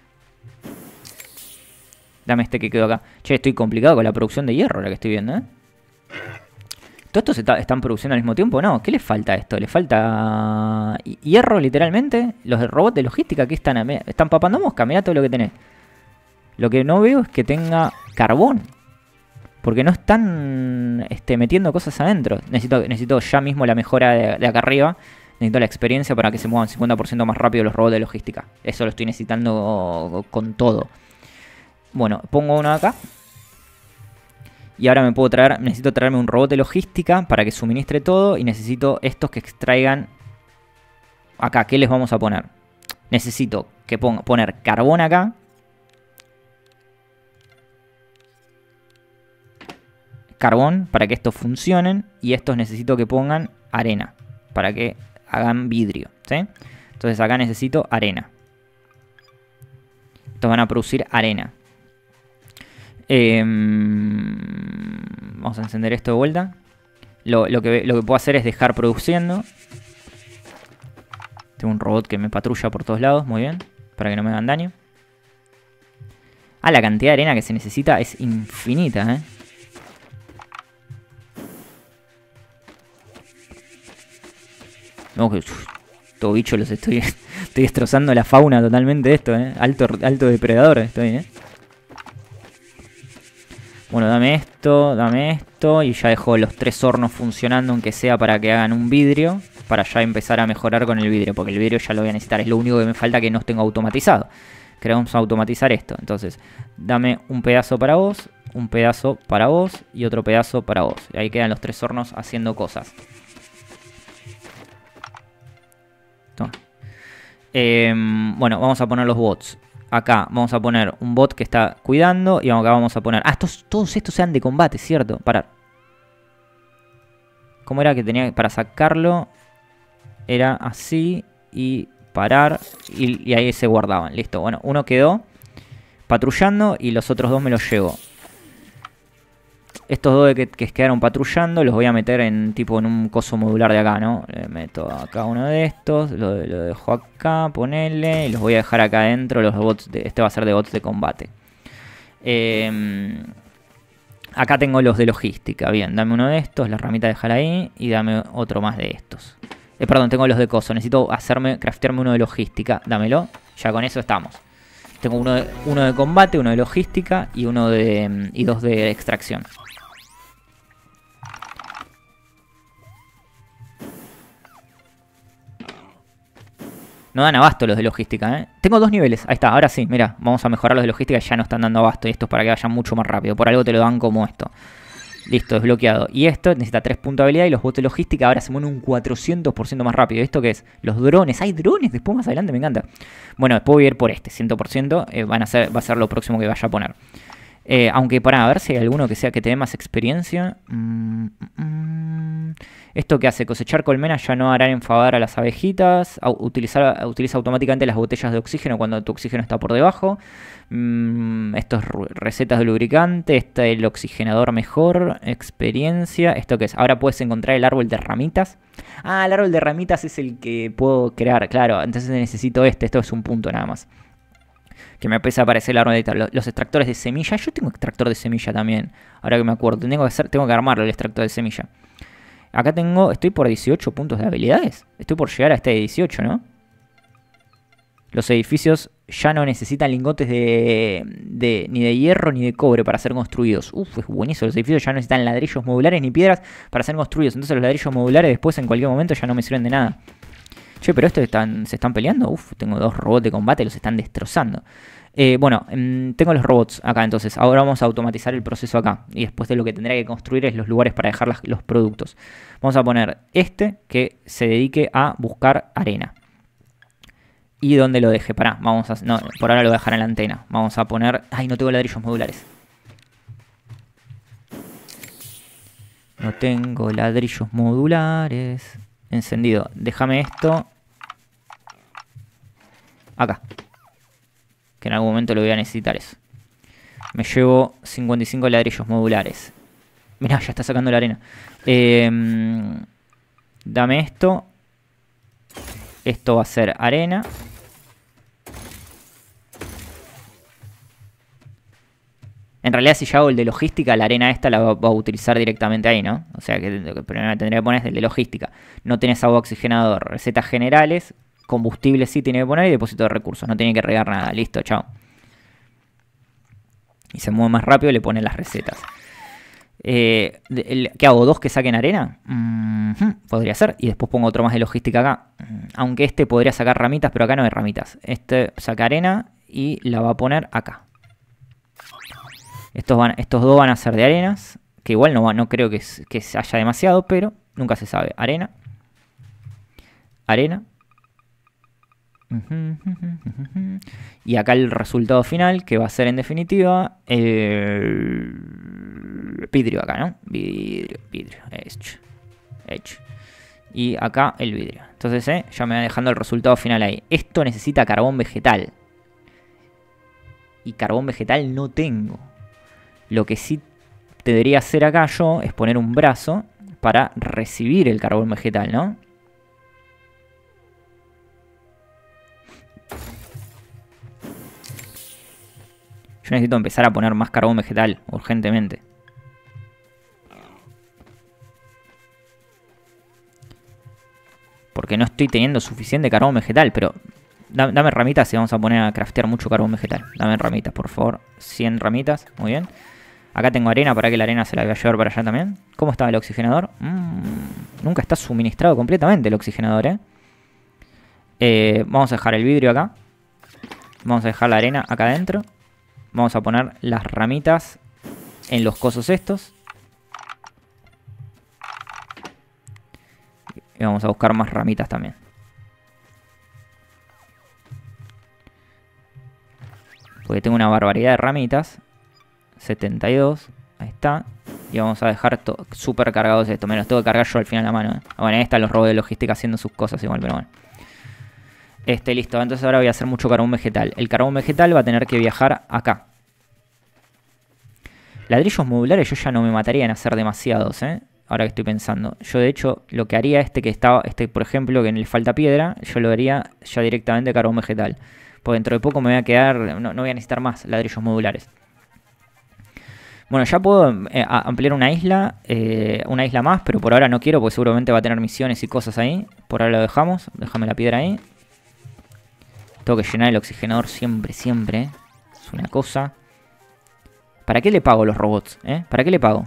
Dame este que quedó acá. Che, estoy complicado con la producción de hierro, la que estoy viendo, ¿eh? ¿Todos estos está, están produciendo al mismo tiempo? No, ¿qué les falta a esto? ¿Les falta hierro, literalmente? Los robots de logística que están, están papando mosca. Mirá todo lo que tenés. Lo que no veo es que tenga carbón. Porque no están este, metiendo cosas adentro. Necesito, necesito ya mismo la mejora de, de acá arriba. Necesito la experiencia para que se muevan cincuenta por ciento más rápido los robots de logística. Eso lo estoy necesitando con todo. Bueno, pongo uno acá. Y ahora me puedo traer, necesito traerme un robot de logística para que suministre todo. Y necesito estos que extraigan acá. ¿Qué les vamos a poner? Necesito que ponga, poner carbón acá. Carbón para que estos funcionen. Y estos necesito que pongan arena para que hagan vidrio, ¿sí? Entonces acá necesito arena. Estos van a producir arena. Eh, vamos a encender esto de vuelta. Lo, lo, que, lo que puedo hacer es dejar produciendo. Tengo un robot que me patrulla por todos lados, muy bien, para que no me hagan daño. Ah, la cantidad de arena que se necesita es infinita, ¿eh? No, que uf, todo bicho los estoy, estoy destrozando la fauna totalmente de esto, ¿eh? Alto, alto depredador estoy, ¿eh? Bueno, dame esto, dame esto. Y ya dejo los tres hornos funcionando, aunque sea para que hagan un vidrio. Para ya empezar a mejorar con el vidrio. Porque el vidrio ya lo voy a necesitar. Es lo único que me falta que no tengo automatizado. Queremos automatizar esto. Entonces, dame un pedazo para vos, un pedazo para vos y otro pedazo para vos. Y ahí quedan los tres hornos haciendo cosas. Toma. Eh, bueno, vamos a poner los bots. Acá vamos a poner un bot que está cuidando. Y acá vamos a poner... Ah, estos, todos estos sean de combate, ¿cierto? Parar. ¿Cómo era que tenía para sacarlo? Era así y parar. Y, y ahí se guardaban. Listo. Bueno, uno quedó patrullando y los otros dos me los llevo. Estos dos que, que quedaron patrullando los voy a meter en tipo en un coso modular de acá, ¿no? Le meto acá uno de estos, lo, lo dejo acá, ponele, y los voy a dejar acá adentro. Los bots de, este va a ser de bots de combate. Eh, acá tengo los de logística. Bien, dame uno de estos, la ramita dejar ahí y dame otro más de estos. Eh, perdón, tengo los de coso. Necesito hacerme, craftearme uno de logística. Dámelo. Ya con eso estamos. Tengo uno de, uno de combate, uno de logística y uno de y dos de extracción. No dan abasto los de logística, ¿eh? Tengo dos niveles. Ahí está, ahora sí, mira. Vamos a mejorar los de logística y ya no están dando abasto. Y esto es para que vayan mucho más rápido. Por algo te lo dan como esto. Listo, desbloqueado. Y esto necesita tres puntos de habilidad. Y los bots de logística ahora se mueven un cuatrocientos por ciento más rápido. ¿Esto qué es? Los drones. Hay drones después más adelante, me encanta. Bueno, después voy a ir por este, cien por ciento. Eh, van a ser, va a ser lo próximo que vaya a poner. Eh, aunque para ver si hay alguno que sea que te dé más experiencia. Mm, mm, Esto que hace cosechar colmenas ya no harán enfadar a las abejitas. Au- utilizar, utiliza automáticamente las botellas de oxígeno cuando tu oxígeno está por debajo. Mm, esto es recetas de lubricante. Este es el oxigenador mejor. Experiencia. ¿Esto qué es? Ahora puedes encontrar el árbol de ramitas. Ah, el árbol de ramitas es el que puedo crear. Claro, entonces necesito este. Esto es un punto nada más. Que me empieza a aparecer el árbol de los extractores de semilla. Yo tengo extractor de semilla también. Ahora que me acuerdo. Tengo que, hacer, tengo que armarlo el extractor de semilla. Acá tengo... Estoy por dieciocho puntos de habilidades. Estoy por llegar a este de dieciocho, ¿no? Los edificios ya no necesitan lingotes de, de ni de hierro ni de cobre para ser construidos. Uf, es buenísimo. Los edificios ya no necesitan ladrillos modulares ni piedras para ser construidos. Entonces los ladrillos modulares después en cualquier momento ya no me sirven de nada. Che, pero estos están, se están peleando. Uf, tengo dos robots de combate, los están destrozando. Eh, bueno, mmm, tengo los robots acá, entonces ahora vamos a automatizar el proceso acá. Y después de lo que tendré que construir es los lugares para dejar las, los productos. Vamos a poner este que se dedique a buscar arena. ¿Y dónde lo deje? Pará, vamos a... No, por ahora lo voy a dejar en la antena. Vamos a poner... Ay, no tengo ladrillos modulares. No tengo ladrillos modulares. Encendido. Déjame esto acá. Que en algún momento lo voy a necesitar eso. Me llevo cincuenta y cinco ladrillos modulares. Mirá, ya está sacando la arena. Eh, dame esto. Esto va a ser arena. En realidad, si yo hago el de logística, la arena esta la va, va a utilizar directamente ahí, ¿no? O sea, que lo que primero tendría que poner es el de logística. No tenés agua oxigenador, recetas generales, combustible sí tiene que poner y depósito de recursos. No tiene que regar nada. Listo, chao. Y se mueve más rápido y le pone las recetas. Eh, el, ¿Qué hago? ¿Dos que saquen arena? Mm-hmm, podría ser. Y después pongo otro más de logística acá. Aunque este podría sacar ramitas, pero acá no hay ramitas. Este saca arena y la va a poner acá. Estos, van, estos dos van a ser de arenas. Que igual no, no creo que, que haya demasiado, pero nunca se sabe. Arena. Arena. Y acá el resultado final, que va a ser en definitiva eh, vidrio acá, ¿no? Vidrio, vidrio, hecho, hecho. Y acá el vidrio. Entonces, eh, ya me va dejando el resultado final ahí. Esto necesita carbón vegetal. Y carbón vegetal no tengo. Lo que sí debería hacer acá yo es poner un brazo para recibir el carbón vegetal, ¿no? Yo necesito empezar a poner más carbón vegetal urgentemente. Porque no estoy teniendo suficiente carbón vegetal, pero... Dame, dame ramitas y vamos a poner a craftear mucho carbón vegetal. Dame ramitas, por favor. cien ramitas, muy bien. Acá tengo arena, para que la arena se la voy a llevar para allá también. ¿Cómo está el oxigenador? Mm, nunca está suministrado completamente el oxigenador, ¿eh? ¿eh? Vamos a dejar el vidrio acá. Vamos a dejar la arena acá adentro. Vamos a poner las ramitas en los cosos estos. Y vamos a buscar más ramitas también. Porque tengo una barbaridad de ramitas. setenta y dos. Ahí está. Y vamos a dejar súper cargados esto. Me los tengo que cargar yo al final a la mano. ¿eh? Bueno, ahí están los robots de logística haciendo sus cosas igual, pero bueno. Este, listo. Entonces ahora voy a hacer mucho carbón vegetal. El carbón vegetal va a tener que viajar acá. Ladrillos modulares yo ya no me mataría en hacer demasiados, ¿eh? Ahora que estoy pensando. Yo de hecho lo que haría este que estaba, este por ejemplo que le falta piedra, yo lo haría ya directamente carbón vegetal. Porque dentro de poco me voy a quedar, no, no voy a necesitar más ladrillos modulares. Bueno, ya puedo eh, ampliar una isla, eh, una isla más, pero por ahora no quiero porque seguramente va a tener misiones y cosas ahí. Por ahora lo dejamos, déjame la piedra ahí. Tengo que llenar el oxigenador siempre, siempre. Es una cosa. ¿Para qué le pago a los robots? ¿Eh? ¿Para qué le pago?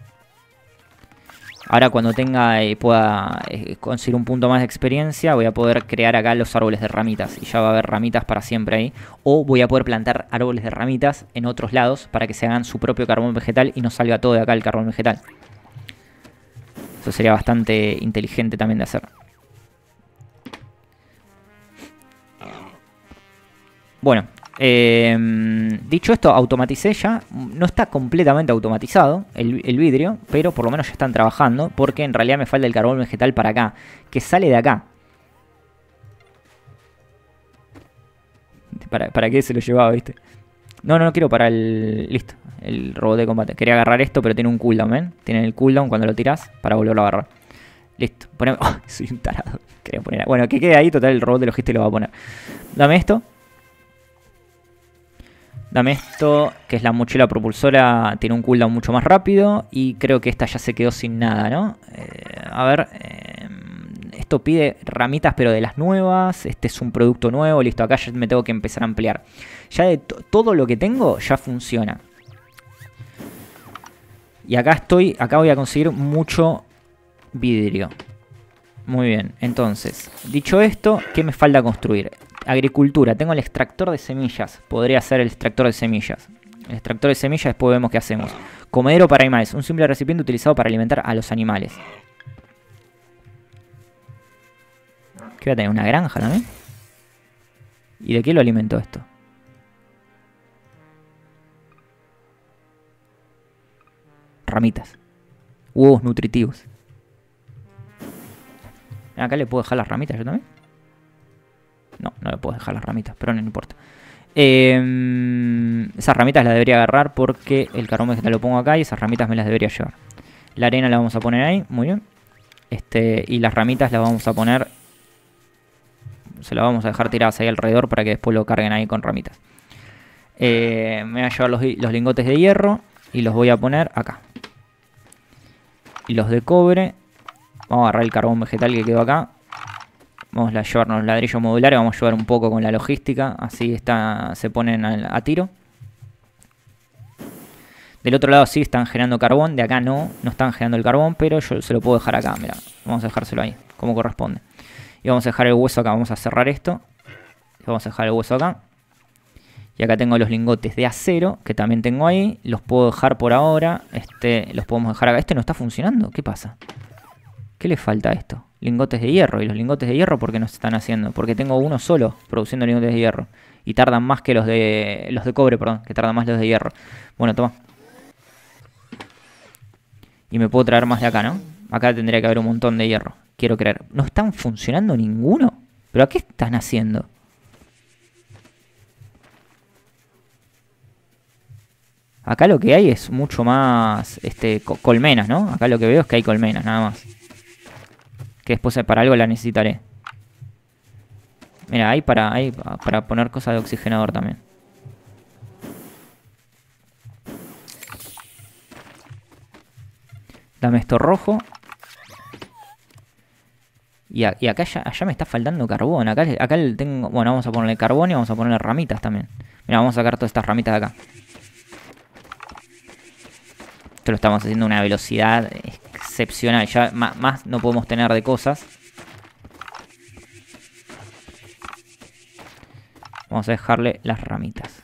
Ahora cuando tenga y eh, pueda eh, conseguir un punto más de experiencia, voy a poder crear acá los árboles de ramitas. Y ya va a haber ramitas para siempre ahí. O voy a poder plantar árboles de ramitas en otros lados para que se hagan su propio carbón vegetal y no salga todo de acá el carbón vegetal. Eso sería bastante inteligente también de hacer. Bueno, Eh, dicho esto, automaticé ya. No está completamente automatizado el, el vidrio, pero por lo menos ya están trabajando, porque en realidad me falta el carbón vegetal para acá, que sale de acá. ¿Para, para qué se lo llevaba, viste? No, no, no quiero para el... Listo, el robot de combate. Quería agarrar esto, pero tiene un cooldown, ¿ven? Tiene el cooldown cuando lo tirás para volverlo a agarrar. Listo. Poneme... Oh, soy un tarado. Quería poner... Bueno, que quede ahí, total, el robot de logística lo va a poner. Dame esto. Dame esto, que es la mochila propulsora. Tiene un cooldown mucho más rápido. Y creo que esta ya se quedó sin nada, ¿no? Eh, a ver... Eh, esto pide ramitas, pero de las nuevas. Este es un producto nuevo. Listo, acá ya me tengo que empezar a ampliar. Ya de todo lo que tengo, ya funciona. Y acá estoy, acá voy a conseguir mucho vidrio. Muy bien, entonces, dicho esto, ¿qué me falta construir? Agricultura, tengo el extractor de semillas. Podría ser el extractor de semillas. El extractor de semillas, después vemos qué hacemos. Comedero para animales, un simple recipiente utilizado para alimentar a los animales. ¿Qué voy a tener? ¿Una granja también? ¿Y de qué lo alimento esto? Ramitas. Huevos nutritivos. Acá le puedo dejar las ramitas yo también. No, no le puedo dejar las ramitas, pero no importa. Eh, esas ramitas las debería agarrar porque el carbón vegetal lo pongo acá y esas ramitas me las debería llevar. La arena la vamos a poner ahí, muy bien. Este, y las ramitas las vamos a poner... Se las vamos a dejar tiradas ahí alrededor para que después lo carguen ahí con ramitas. Eh, me voy a llevar los, los lingotes de hierro y los voy a poner acá. Y los de cobre, vamos a agarrar el carbón vegetal que quedó acá. Vamos a llevarnos los ladrillos modulares, vamos a ayudar un poco con la logística. Así está, se ponen a, a tiro. Del otro lado sí están generando carbón, de acá no, no están generando el carbón, pero yo se lo puedo dejar acá, mira. Vamos a dejárselo ahí, como corresponde. Y vamos a dejar el hueso acá, vamos a cerrar esto. Y vamos a dejar el hueso acá. Y acá tengo los lingotes de acero, que también tengo ahí. Los puedo dejar por ahora. Este, los podemos dejar acá. Este no está funcionando. ¿Qué pasa? ¿Qué le falta a esto? Lingotes de hierro. ¿Y los lingotes de hierro por qué no se están haciendo? Porque tengo uno solo produciendo lingotes de hierro. Y tardan más que los de... Los de cobre, perdón. Que tardan más los de hierro. Bueno, toma. Y me puedo traer más de acá, ¿no? Acá tendría que haber un montón de hierro. Quiero creer. ¿No están funcionando ninguno? ¿Pero a qué están haciendo? Acá lo que hay es mucho más este, colmenas, ¿no? Acá lo que veo es que hay colmenas, nada más. Que después para algo la necesitaré. Mira, hay para, hay para poner cosas de oxigenador también. Dame esto rojo. Y, a, y acá ya, allá me está faltando carbón. Acá, acá tengo... Bueno, vamos a ponerle carbón y vamos a ponerle ramitas también. Mira, vamos a sacar todas estas ramitas de acá. Esto lo estamos haciendo a una velocidad excepcional. Ya más, más no podemos tener de cosas. Vamos a dejarle las ramitas.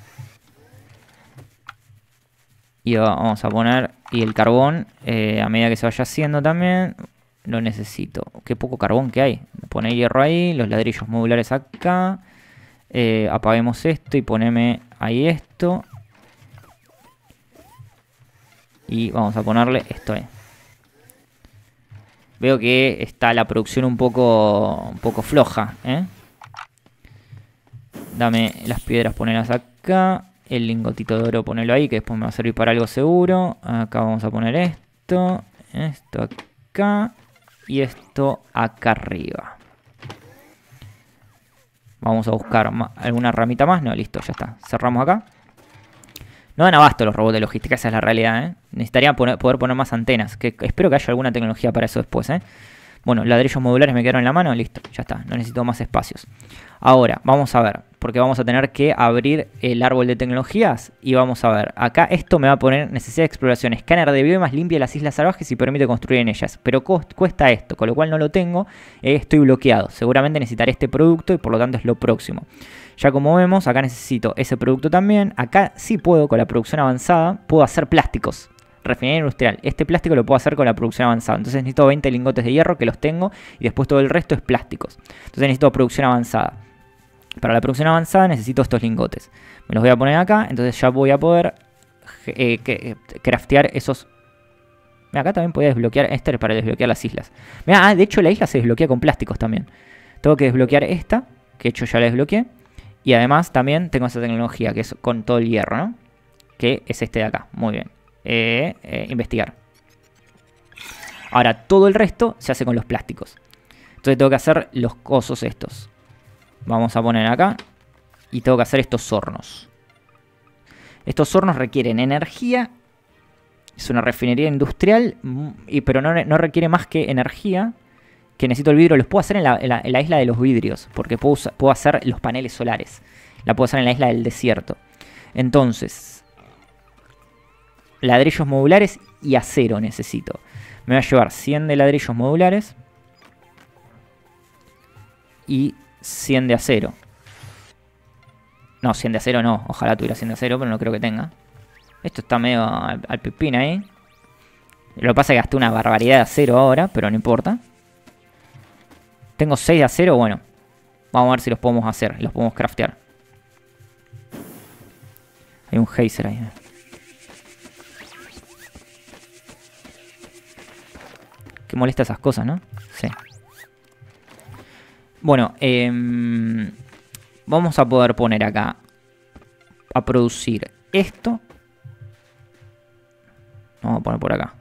Y vamos a poner... Y el carbón, eh, a medida que se vaya haciendo también... Lo necesito. Qué poco carbón que hay. Poné hierro ahí, los ladrillos modulares acá. Eh, apaguemos esto y poneme ahí esto. Y vamos a ponerle esto ahí. Veo que está la producción un poco, un poco floja, ¿eh? Dame las piedras, ponerlas acá. El lingotito de oro, ponerlo ahí, que después me va a servir para algo seguro. Acá vamos a poner esto. Esto acá. Y esto acá arriba. Vamos a buscar alguna ramita más. No, listo, ya está. Cerramos acá. No dan abasto los robots de logística, esa es la realidad, ¿eh? Necesitaría poner, poder poner más antenas. Que, que espero que haya alguna tecnología para eso después, ¿eh? Bueno, ladrillos modulares me quedaron en la mano. Listo, ya está. No necesito más espacios. Ahora, vamos a ver. Porque vamos a tener que abrir el árbol de tecnologías. Y vamos a ver. Acá esto me va a poner necesidad de exploración. Escáner de biomas limpia las islas salvajes y permite construir en ellas. Pero cuesta esto, con lo cual no lo tengo. Eh, estoy bloqueado. Seguramente necesitaré este producto y por lo tanto es lo próximo. Ya como vemos, acá necesito ese producto también. Acá sí puedo, con la producción avanzada, puedo hacer plásticos. Refinería industrial. Este plástico lo puedo hacer con la producción avanzada. Entonces necesito veinte lingotes de hierro, que los tengo. Y después todo el resto es plásticos. Entonces necesito producción avanzada. Para la producción avanzada necesito estos lingotes. Me los voy a poner acá, entonces ya voy a poder eh, que, craftear esos... Mira, acá también podía desbloquear... Este es para desbloquear las islas. Mira, ah, de hecho la isla se desbloquea con plásticos también. Tengo que desbloquear esta, que de hecho ya la desbloqueé. Y además también tengo esa tecnología, que es con todo el hierro, ¿no? Que es este de acá. Muy bien. Eh, eh, investigar. Ahora, todo el resto se hace con los plásticos. Entonces tengo que hacer los cosos estos. Vamos a poner acá. Y tengo que hacer estos hornos. Estos hornos requieren energía. Es una refinería industrial. Y, pero no, no requiere más que energía. Que necesito el vidrio. Los puedo hacer en la, en la, en la isla de los vidrios. Porque puedo, puedo hacer los paneles solares. La puedo hacer en la isla del desierto. Entonces, ladrillos modulares y acero necesito. Me voy a llevar cien de ladrillos modulares. Y cien de acero. No, cien de acero no. Ojalá tuviera cien de acero, pero no creo que tenga. Esto está medio al, al pepín ahí. Lo que pasa es que gasté una barbaridad de acero ahora, pero no importa. Tengo seis de acero, bueno. Vamos a ver si los podemos hacer. Los podemos craftear. Hay un geyser ahí. Qué molesta esas cosas, ¿no? Sí. Bueno, eh, vamos a poder poner acá a producir esto. Vamos a poner por acá.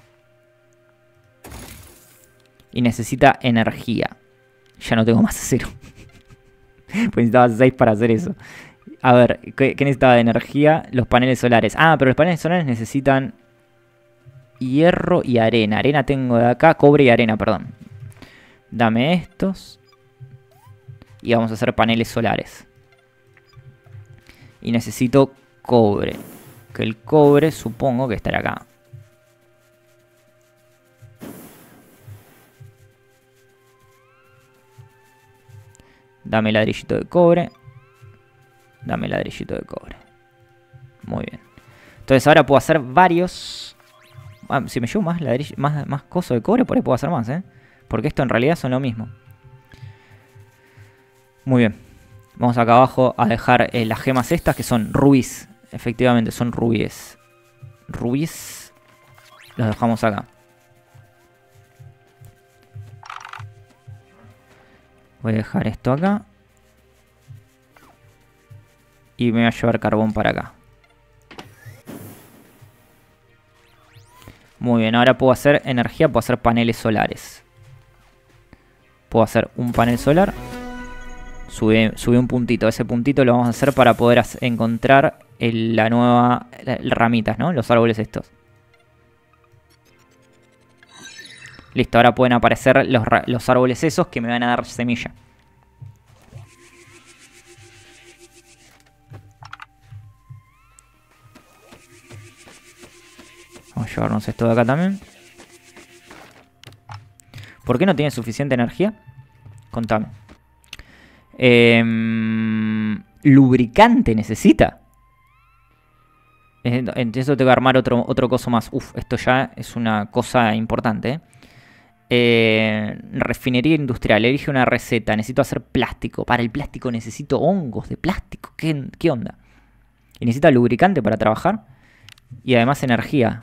Y necesita energía. Ya no tengo más acero. Pues necesitaba seis para hacer eso. A ver, ¿qué, ¿qué necesitaba de energía? Los paneles solares. Ah, pero los paneles solares necesitan hierro y arena. Arena tengo de acá. Cobre y arena, perdón. Dame estos. Y vamos a hacer paneles solares. Y necesito cobre. Que el cobre supongo que estará acá. Dame ladrillito de cobre. Dame ladrillito de cobre. Muy bien. Entonces ahora puedo hacer varios... Ah, si me llevo más ladrillo, más, más coso de cobre, por ahí puedo hacer más, ¿eh? Porque esto en realidad son lo mismo. Muy bien. Vamos acá abajo a dejar eh, las gemas estas que son rubíes. Efectivamente, son rubíes. Rubíes. Los dejamos acá. Voy a dejar esto acá. Y me voy a llevar carbón para acá. Muy bien, ahora puedo hacer energía, puedo hacer paneles solares. Puedo hacer un panel solar. Subí, subí un puntito. Ese puntito lo vamos a hacer para poder encontrar el, la nueva la, ramitas, ¿no? Los árboles estos. Listo, ahora pueden aparecer los, los árboles esos que me van a dar semilla. Vamos a llevarnos esto de acá también. ¿Por qué no tiene suficiente energía? Contame. Eh, lubricante necesita. Entonces tengo que armar otro, otro coso más. Uf, esto ya es una cosa importante, ¿eh? Eh, refinería industrial. Elige una receta. Necesito hacer plástico. Para el plástico necesito hongos de plástico. ¿Qué, qué onda? Y necesita lubricante para trabajar. Y además energía.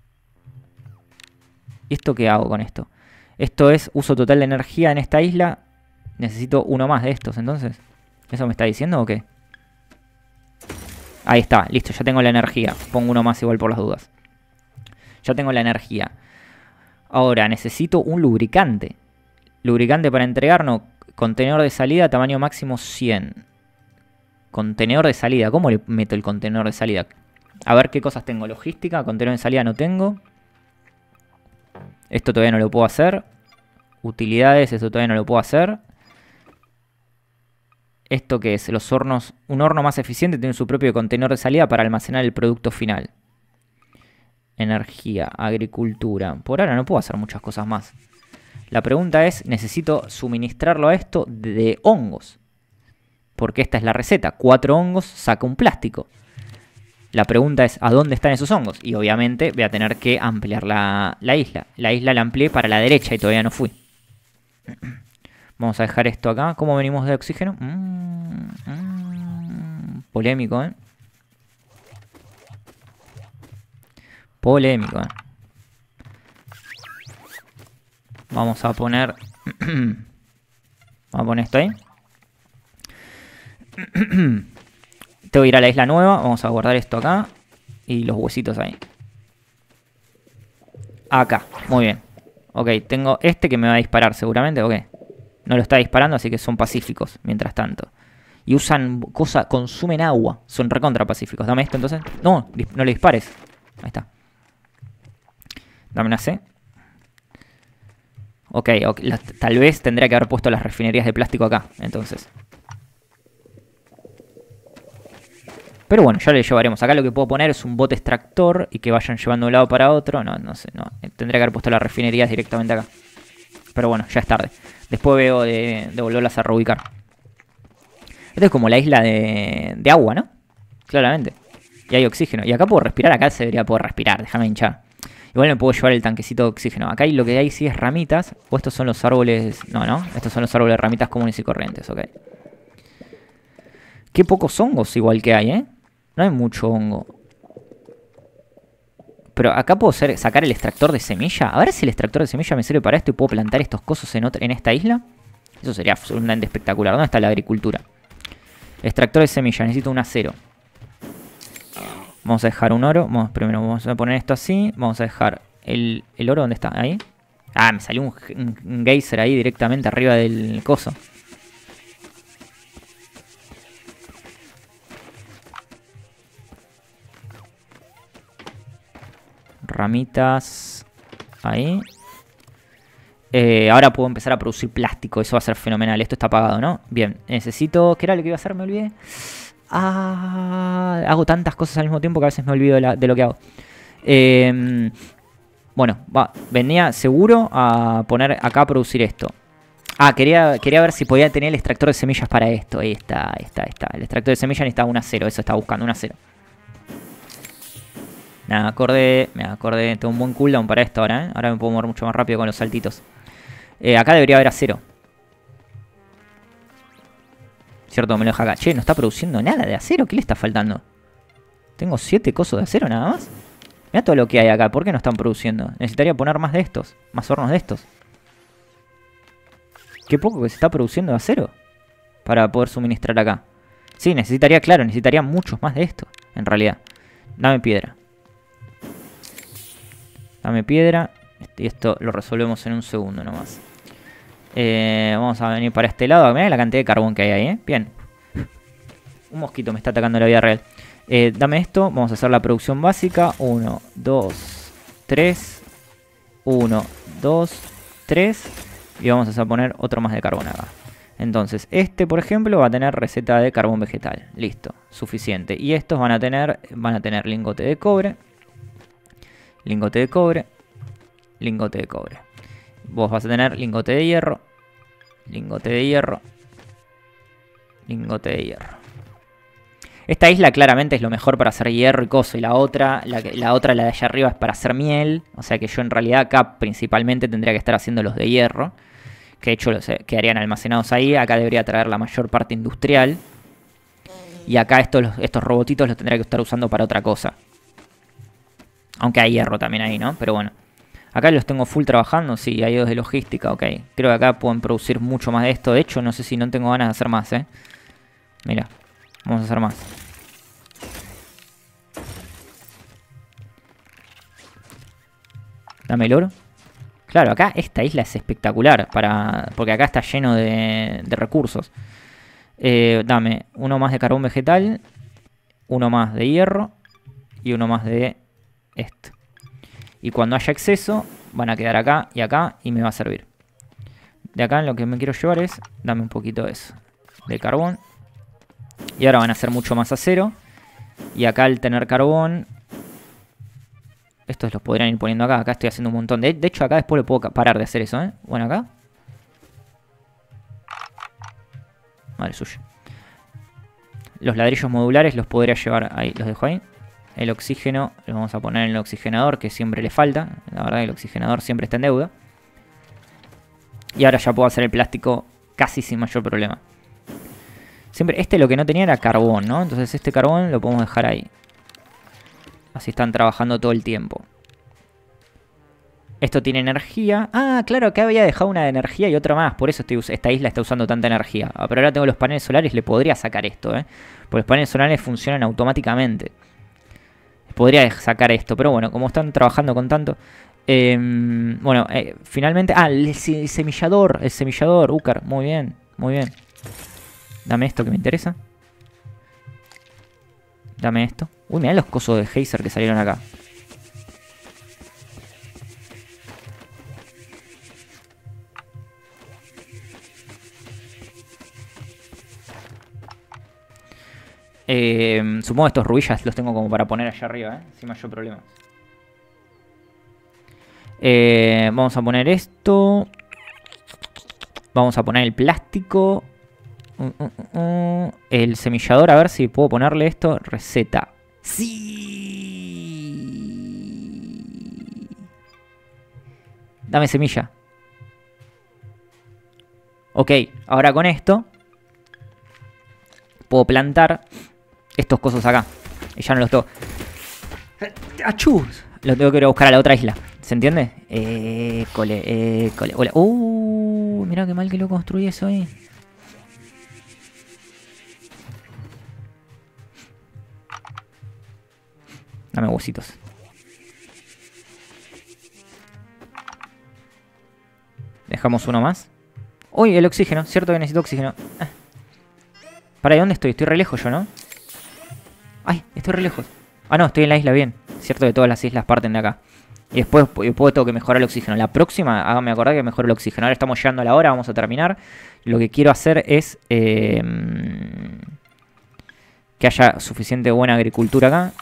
¿Y esto qué hago con esto? Esto es uso total de energía en esta isla. Necesito uno más de estos, entonces. ¿Eso me está diciendo o qué? Ahí está, listo, ya tengo la energía. Pongo uno más igual por las dudas. Ya tengo la energía. Ahora, necesito un lubricante. Lubricante para entregarnos. Contenedor de salida, tamaño máximo cien. Contenedor de salida. ¿Cómo le meto el contenedor de salida? A ver qué cosas tengo. Logística, contenedor de salida no tengo. Esto todavía no lo puedo hacer. Utilidades, esto todavía no lo puedo hacer. ¿Esto qué es? Los hornos. Un horno más eficiente tiene su propio contenedor de salida para almacenar el producto final. Energía, agricultura. Por ahora no puedo hacer muchas cosas más. La pregunta es, necesito suministrarlo a esto de hongos. Porque esta es la receta. Cuatro hongos saca un plástico. La pregunta es, ¿a dónde están esos hongos? Y obviamente voy a tener que ampliar la, la isla. La isla la amplié para la derecha y todavía no fui. Vamos a dejar esto acá. ¿Cómo venimos de oxígeno? Mm, mm, polémico, ¿eh? Polémico, ¿eh? Vamos a poner... Vamos a poner esto ahí. Tengo que ir a la isla nueva. Vamos a guardar esto acá. Y los huesitos ahí. Acá. Muy bien. Ok, tengo este que me va a disparar seguramente. Ok. No lo está disparando, así que son pacíficos mientras tanto. Y usan cosas, consumen agua. Son recontra pacíficos. Dame esto entonces. No, no le dispares. Ahí está. Dame una C. Ok, okay. Tal vez tendría que haber puesto las refinerías de plástico acá. Entonces. Pero bueno, ya le llevaremos. Acá lo que puedo poner es un bote extractor y que vayan llevando de un lado para otro. No, no sé, no. Tendría que haber puesto las refinerías directamente acá. Pero bueno, ya es tarde. Después veo de, de volverlas a reubicar. Esto es como la isla de, de agua, ¿no? Claramente. Y hay oxígeno. Y acá puedo respirar. Acá se debería poder respirar. Déjame hinchar. Igual me puedo llevar el tanquecito de oxígeno. Acá hay, lo que hay sí es ramitas. O estos son los árboles... No, no. Estos son los árboles de ramitas comunes y corrientes. Ok. Qué pocos hongos igual que hay, ¿eh? No hay mucho hongo. Pero acá puedo ser, sacar el extractor de semilla. A ver si el extractor de semilla me sirve para esto y puedo plantar estos cosos en, otra, en esta isla. Eso sería absolutamente espectacular. ¿Dónde está la agricultura? Extractor de semilla. Necesito un acero. Vamos a dejar un oro. Vamos, primero vamos a poner esto así. Vamos a dejar el, el oro. ¿Dónde está? Ahí. Ah, me salió un, un, un geyser ahí directamente arriba del coso. Ramitas. Ahí. Eh, ahora puedo empezar a producir plástico. Eso va a ser fenomenal. Esto está apagado, ¿no? Bien. Necesito... ¿Qué era lo que iba a hacer? Me olvidé. Ah, hago tantas cosas al mismo tiempo que a veces me olvido de, la, de lo que hago. Eh, bueno, va, venía seguro a poner acá a producir esto. Ah, quería, quería ver si podía tener el extractor de semillas para esto. Ahí está, ahí está, ahí está. El extractor de semillas necesitaba un acero. Eso estaba buscando, un acero. Me acordé, me acordé. Tengo un buen cooldown para esto ahora, ¿eh? Ahora me puedo mover mucho más rápido con los saltitos. Eh, acá debería haber acero. Cierto, me lo deja acá. Che, no está produciendo nada de acero. ¿Qué le está faltando? Tengo siete cosos de acero nada más. Mira todo lo que hay acá. ¿Por qué no están produciendo? Necesitaría poner más de estos. Más hornos de estos. Qué poco que se está produciendo de acero. Para poder suministrar acá. Sí, necesitaría, claro, necesitaría muchos más de estos. En realidad. Dame piedra. Dame piedra. Y esto lo resolvemos en un segundo nomás. Eh, vamos a venir para este lado. Mirá la cantidad de carbón que hay ahí, ¿eh? Bien. Un mosquito me está atacando en la vida real. Eh, dame esto. Vamos a hacer la producción básica. uno, dos, tres. uno, dos, tres. Y vamos a poner otro más de carbón acá. Entonces, este, por ejemplo, va a tener receta de carbón vegetal. Listo. Suficiente. Y estos van a tener, van a tener lingote de cobre. Lingote de cobre. Lingote de cobre. Vos vas a tener lingote de hierro. Lingote de hierro. Lingote de hierro. Esta isla claramente es lo mejor para hacer hierro y coso. Y la otra, la, la otra, la de allá arriba, es para hacer miel. O sea que yo en realidad acá principalmente tendría que estar haciendo los de hierro. Que de hecho los quedarían almacenados ahí. Acá debería traer la mayor parte industrial. Y acá estos, estos robotitos los tendría que estar usando para otra cosa. Aunque hay hierro también ahí, ¿no? Pero bueno. Acá los tengo full trabajando, sí, hay dos de logística, ok. Creo que acá pueden producir mucho más de esto. De hecho, no sé si no tengo ganas de hacer más, ¿eh? Mira, vamos a hacer más. Dame el oro. Claro, acá esta isla es espectacular, para porque acá está lleno de, de recursos. Eh, dame uno más de carbón vegetal, uno más de hierro y uno más de esto. Y cuando haya exceso, van a quedar acá y acá y me va a servir. De acá lo que me quiero llevar es, dame un poquito de eso, de carbón. Y ahora van a hacer mucho más acero. Y acá al tener carbón, estos los podrían ir poniendo acá. Acá estoy haciendo un montón. De, de hecho acá después le puedo parar de hacer eso, ¿eh? Bueno, acá. Vale, suyo. Los ladrillos modulares los podría llevar ahí, los dejo ahí. El oxígeno lo vamos a poner en el oxigenador, que siempre le falta. La verdad que el oxigenador siempre está en deuda. Y ahora ya puedo hacer el plástico casi sin mayor problema. Siempre, este lo que no tenía era carbón, ¿no? Entonces este carbón lo podemos dejar ahí. Así están trabajando todo el tiempo. Esto tiene energía. Ah, claro, acá había dejado una de energía y otra más. Por eso estoy, esta isla está usando tanta energía. Ah, pero ahora tengo los paneles solares, le podría sacar esto, ¿eh? Porque los paneles solares funcionan automáticamente. Podría sacar esto, pero bueno, como están trabajando con tanto... Eh, bueno, eh, finalmente... Ah, el, el semillador, el semillador, Úcar. Muy bien, muy bien. Dame esto que me interesa. Dame esto. Uy, mirá los cosos de geyser que salieron acá. Eh, supongo que estos rubillas los tengo como para poner allá arriba, ¿eh? Sin mayor problema. Eh, vamos a poner esto. Vamos a poner el plástico. Uh, uh, uh, uh. El semillador, a ver si puedo ponerle esto. Receta. ¡Sí! Dame semilla. Ok, ahora con esto puedo plantar estos cosos acá. Y ya no los tengo. ¡Achus! Los tengo que ir a buscar a la otra isla. ¿Se entiende? Eh, cole, eh, cole. Hola. Uh, mirá qué mal que lo construí eso ahí. Dame huesitos. Dejamos uno más. Uy, el oxígeno. Cierto que necesito oxígeno. Ah. ¿Para dónde estoy? Estoy re lejos yo, ¿no? Ay, estoy re lejos. Ah, no, estoy en la isla bien. Cierto que todas las islas parten de acá. Y después, después tengo que mejorar el oxígeno. La próxima, hágame acordar que mejore el oxígeno. Ahora estamos llegando a la hora, vamos a terminar. Lo que quiero hacer es... Eh, que haya suficiente buena agricultura acá.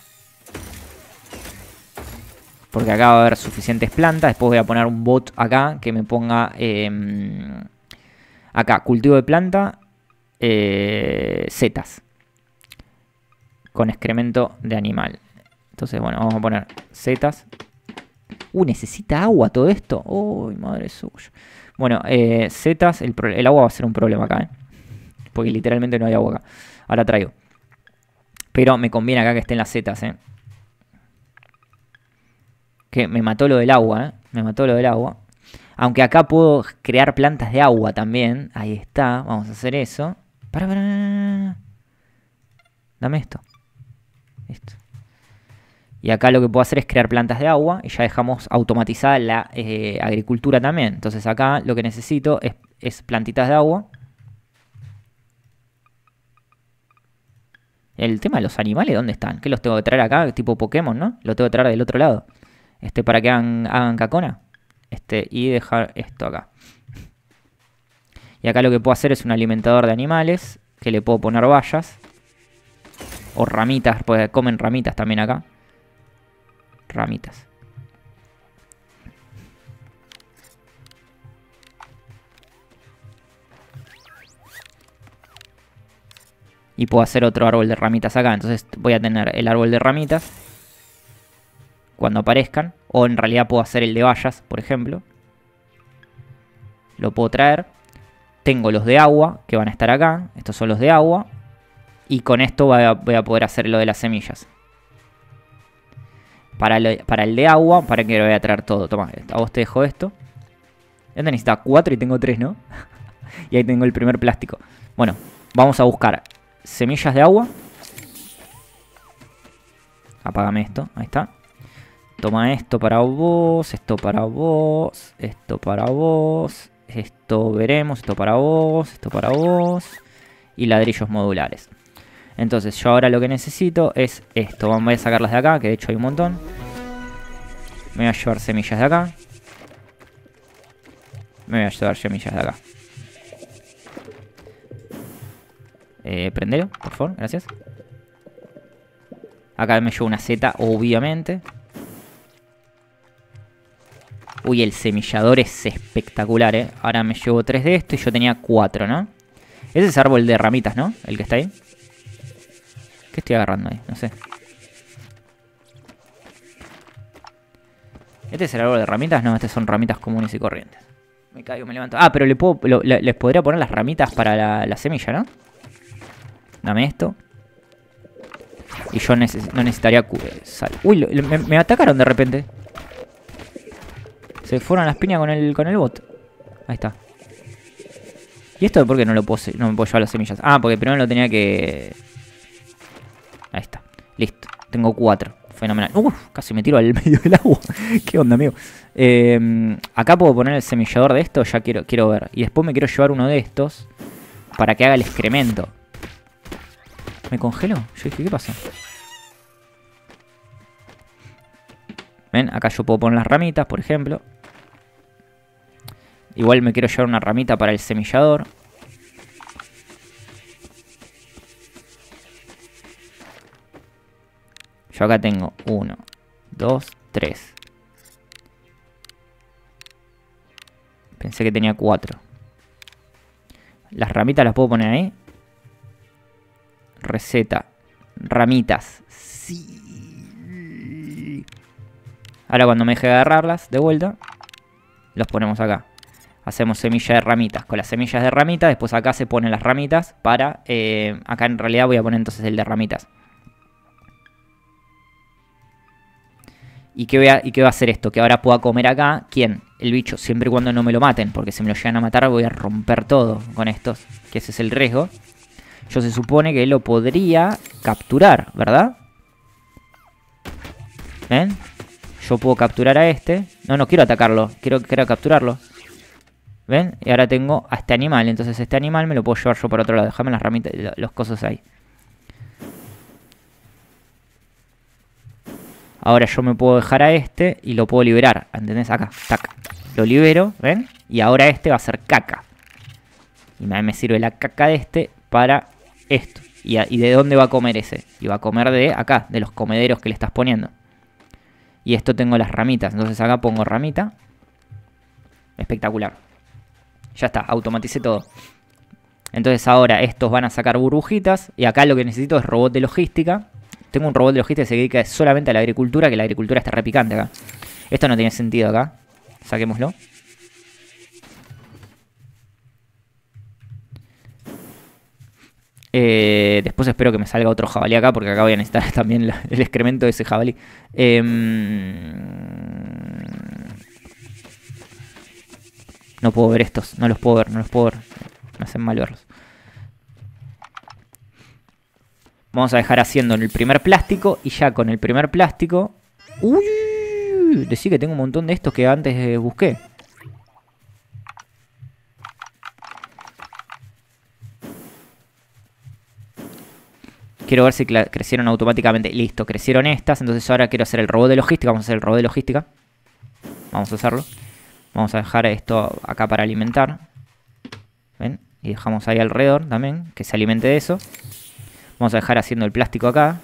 Porque acá va a haber suficientes plantas. Después voy a poner un bot acá que me ponga... Eh, acá, cultivo de planta. Eh, setas. Con excremento de animal. Entonces, bueno, vamos a poner setas. Uh, necesita agua todo esto. Uy, madre suya. Bueno, eh, setas. El, el agua va a ser un problema acá, ¿eh? Porque literalmente no hay agua acá. Ahora traigo. Pero me conviene acá que estén las setas, ¿eh? Que me mató lo del agua, ¿eh? Me mató lo del agua. Aunque acá puedo crear plantas de agua también. Ahí está. Vamos a hacer eso. Para, para, para. Dame esto. Esto. Y acá lo que puedo hacer es crear plantas de agua. Y ya dejamos automatizada la eh, agricultura también. Entonces acá lo que necesito es, es plantitas de agua. El tema de los animales, ¿dónde están? ¿Qué los tengo que traer acá? Tipo Pokémon, ¿no? Lo tengo que traer del otro lado. Este, para que hagan, hagan cacona. Este, y dejar esto acá. Y acá lo que puedo hacer es un alimentador de animales. Que le puedo poner vallas. O ramitas, pues comen ramitas también acá. Ramitas. Y puedo hacer otro árbol de ramitas acá. Entonces voy a tener el árbol de ramitas cuando aparezcan. O en realidad puedo hacer el de bayas, por ejemplo. Lo puedo traer. Tengo los de agua, que van a estar acá. Estos son los de agua. Y con esto voy a, voy a poder hacer lo de las semillas. Para, lo, para el de agua, para que lo voy a traer todo. Toma, a vos te dejo esto. Ya te necesita cuatro y tengo tres, ¿no? Y ahí tengo el primer plástico. Bueno, vamos a buscar semillas de agua. Apágame esto, ahí está. Toma esto para vos, esto para vos, esto para vos, esto veremos, esto para vos, esto para vos. Y ladrillos modulares. Entonces yo ahora lo que necesito es esto. Vamos a sacarlas de acá, que de hecho hay un montón. Me voy a llevar semillas de acá. Me voy a llevar semillas de acá. Eh, prendelo, por favor, gracias. Acá me llevo una seta, obviamente. Uy, el semillador es espectacular, ¿eh? Ahora me llevo tres de esto y yo tenía cuatro, ¿no? Ese es árbol de ramitas, ¿no? El que está ahí. ¿Qué estoy agarrando ahí? No sé. ¿Este es el árbol de ramitas? No, estas son ramitas comunes y corrientes. Me caigo, me levanto. Ah, pero le puedo, lo, le, les podría poner las ramitas para la, la semilla, ¿no? Dame esto. Y yo neces no necesitaría... Sal. Uy, lo, me, me atacaron de repente. Se fueron a las piñas con el, con el bot. Ahí está. ¿Y esto por qué no lo puedo, no me puedo llevar las semillas? Ah, porque primero lo tenía que... Ahí está. Listo. Tengo cuatro. Fenomenal. Uf, casi me tiro al medio del agua. ¿Qué onda, amigo? Eh, acá puedo poner el semillador de esto. Ya quiero, quiero ver. Y después me quiero llevar uno de estos para que haga el excremento. ¿Me congelo? Yo dije, ¿qué pasa? ¿Ven? Acá yo puedo poner las ramitas, por ejemplo. Igual me quiero llevar una ramita para el semillador. Yo acá tengo uno, dos, tres. Pensé que tenía cuatro. Las ramitas las puedo poner ahí. Receta. Ramitas. Sí. Ahora cuando me deje de agarrarlas de vuelta, los ponemos acá. Hacemos semilla de ramitas. Con las semillas de ramitas, después acá se ponen las ramitas para... Eh, acá en realidad voy a poner entonces el de ramitas. ¿Y qué, voy a, ¿Y qué va a hacer esto? Que ahora pueda comer acá. ¿Quién? El bicho, siempre y cuando no me lo maten. Porque si me lo llegan a matar voy a romper todo con estos. Que ese es el riesgo. Yo se supone que lo podría capturar, ¿verdad? ¿Ven? Yo puedo capturar a este. No, no quiero atacarlo. Quiero, quiero capturarlo. ¿Ven? Y ahora tengo a este animal. Entonces este animal me lo puedo llevar yo por otro lado. Déjame las ramitas, los cosos ahí. Ahora yo me puedo dejar a este y lo puedo liberar. ¿Entendés? Acá, tac. Lo libero, ¿ven? Y ahora este va a ser caca. Y me sirve la caca de este para esto. ¿Y, a, ¿Y de dónde va a comer ese? Y va a comer de acá, de los comederos que le estás poniendo. Y esto tengo las ramitas. Entonces acá pongo ramita. Espectacular. Ya está, automaticé todo. Entonces ahora estos van a sacar burbujitas. Y acá lo que necesito es robot de logística. Tengo un robot de logística que se dedica solamente a la agricultura, que la agricultura está repicante acá. Esto no tiene sentido acá. Saquémoslo. Eh, después espero que me salga otro jabalí acá, porque acá voy a necesitar también la, el excremento de ese jabalí. Eh, no puedo ver estos, no los puedo ver, no los puedo ver. Me hacen mal verlos. Vamos a dejar haciendo en el primer plástico. Y ya con el primer plástico... ¡Uy! Decí que tengo un montón de estos que antes eh, busqué. Quiero ver si crecieron automáticamente. Listo, crecieron estas. Entonces ahora quiero hacer el robot de logística. Vamos a hacer el robot de logística. Vamos a hacerlo. Vamos a dejar esto acá para alimentar. ¿Ven? Y dejamos ahí alrededor también, que se alimente de eso. Vamos a dejar haciendo el plástico acá.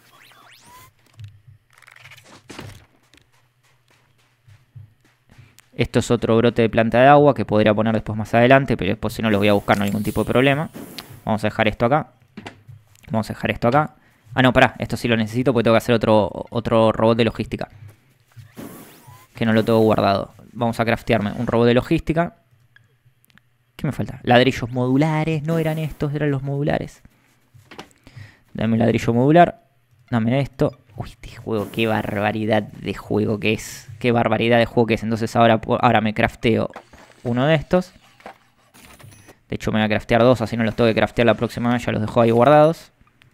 Esto es otro brote de planta de agua que podría poner después más adelante, pero después si no los voy a buscar, no hay ningún tipo de problema. Vamos a dejar esto acá. Vamos a dejar esto acá. Ah, no, pará, esto sí lo necesito porque tengo que hacer otro, otro robot de logística. Que no lo tengo guardado. Vamos a craftearme un robot de logística. ¿Qué me falta? Ladrillos modulares, no eran estos, eran los modulares. Dame un ladrillo modular. Dame esto. Uy, este juego, qué barbaridad de juego que es. Qué barbaridad de juego que es. Entonces ahora, ahora me crafteo uno de estos. De hecho me voy a craftear dos, así no los tengo que craftear la próxima vez. Ya los dejo ahí guardados.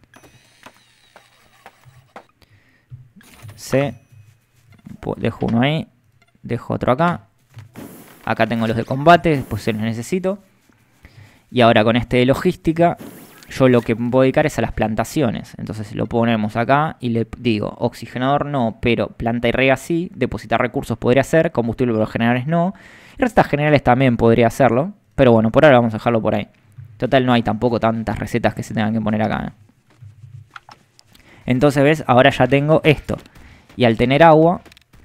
C. Dejo uno ahí. Dejo otro acá. Acá tengo los de combate, después se los necesito. Y ahora con este de logística... Yo lo que me puedo dedicar es a las plantaciones. Entonces lo ponemos acá y le digo, oxigenador no, pero planta y rega sí. Depositar recursos podría hacer, combustible por los generales no. Y recetas generales también podría hacerlo. Pero bueno, por ahora vamos a dejarlo por ahí. Total, no hay tampoco tantas recetas que se tengan que poner acá, ¿eh? Entonces, ¿ves? Ahora ya tengo esto. Y al tener agua...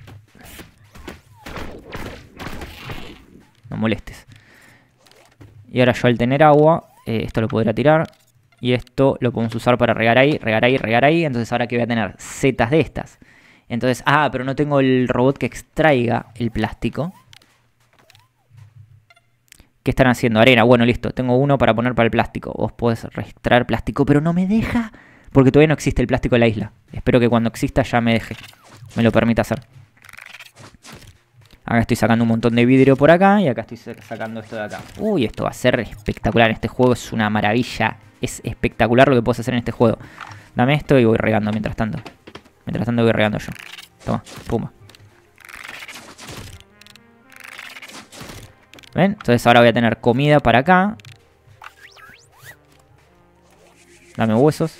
No molestes. Y ahora yo al tener agua, eh, esto lo podría tirar... Y esto lo podemos usar para regar ahí, regar ahí, regar ahí. Entonces ahora que voy a tener setas de estas. Entonces, ah, pero no tengo el robot que extraiga el plástico. ¿Qué están haciendo? Arena. Bueno, listo. Tengo uno para poner para el plástico. Vos podés registrar plástico, pero no me deja. Porque todavía no existe el plástico en la isla. Espero que cuando exista ya me deje. Me lo permita hacer. Acá estoy sacando un montón de vidrio por acá. Y acá estoy sacando esto de acá. Uy, esto va a ser espectacular. Este juego es una maravilla. Es espectacular lo que puedes hacer en este juego. Dame esto y voy regando mientras tanto. Mientras tanto voy regando yo. Toma, pumba. ¿Ven? Entonces ahora voy a tener comida para acá. Dame huesos.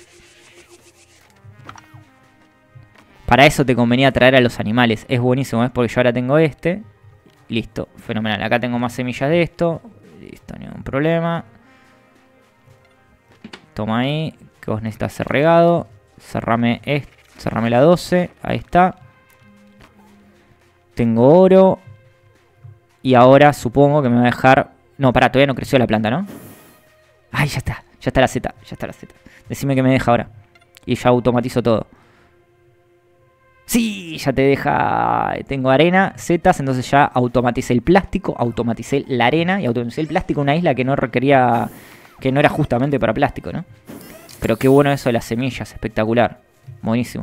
Para eso te convenía traer a los animales. Es buenísimo, ¿ves? Porque yo ahora tengo este. Listo, fenomenal. Acá tengo más semillas de esto. Listo, ningún problema. Toma ahí. Que vos necesitas ser regado. Cerrame esto. Cerrame la doce. Ahí está. Tengo oro. Y ahora supongo que me va a dejar... No, pará, todavía no creció la planta, ¿no? Ay, ya está. Ya está la Z. Ya está la Z. Decime que me deja ahora. Y ya automatizo todo. Sí, ya te deja... Tengo arena, setas, entonces ya automaticé el plástico, automaticé la arena y automaticé el plástico en una isla que no requería... Que no era justamente para plástico, ¿no? Pero qué bueno eso de las semillas, espectacular. Buenísimo.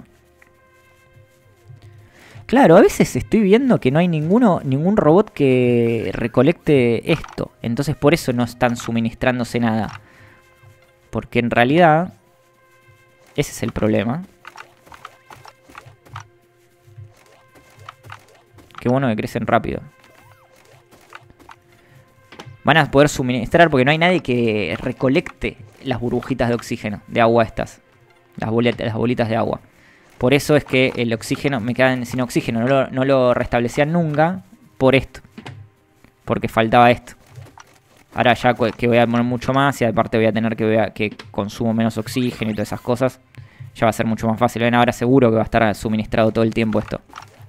Claro, a veces estoy viendo que no hay ninguno, ningún robot que recolecte esto. Entonces por eso no están suministrándose nada. Porque en realidad... Ese es el problema. Qué bueno que crecen rápido. Van a poder suministrar porque no hay nadie que recolecte las burbujitas de oxígeno, de agua estas. Las bolitas, las bolitas de agua. Por eso es que el oxígeno, me quedan sin oxígeno. No lo, no lo restablecían nunca por esto. Porque faltaba esto. Ahora ya que voy a poner mucho más y aparte voy a tener que, voy a, que consumo menos oxígeno y todas esas cosas. Ya va a ser mucho más fácil. Ven, ahora seguro que va a estar suministrado todo el tiempo esto.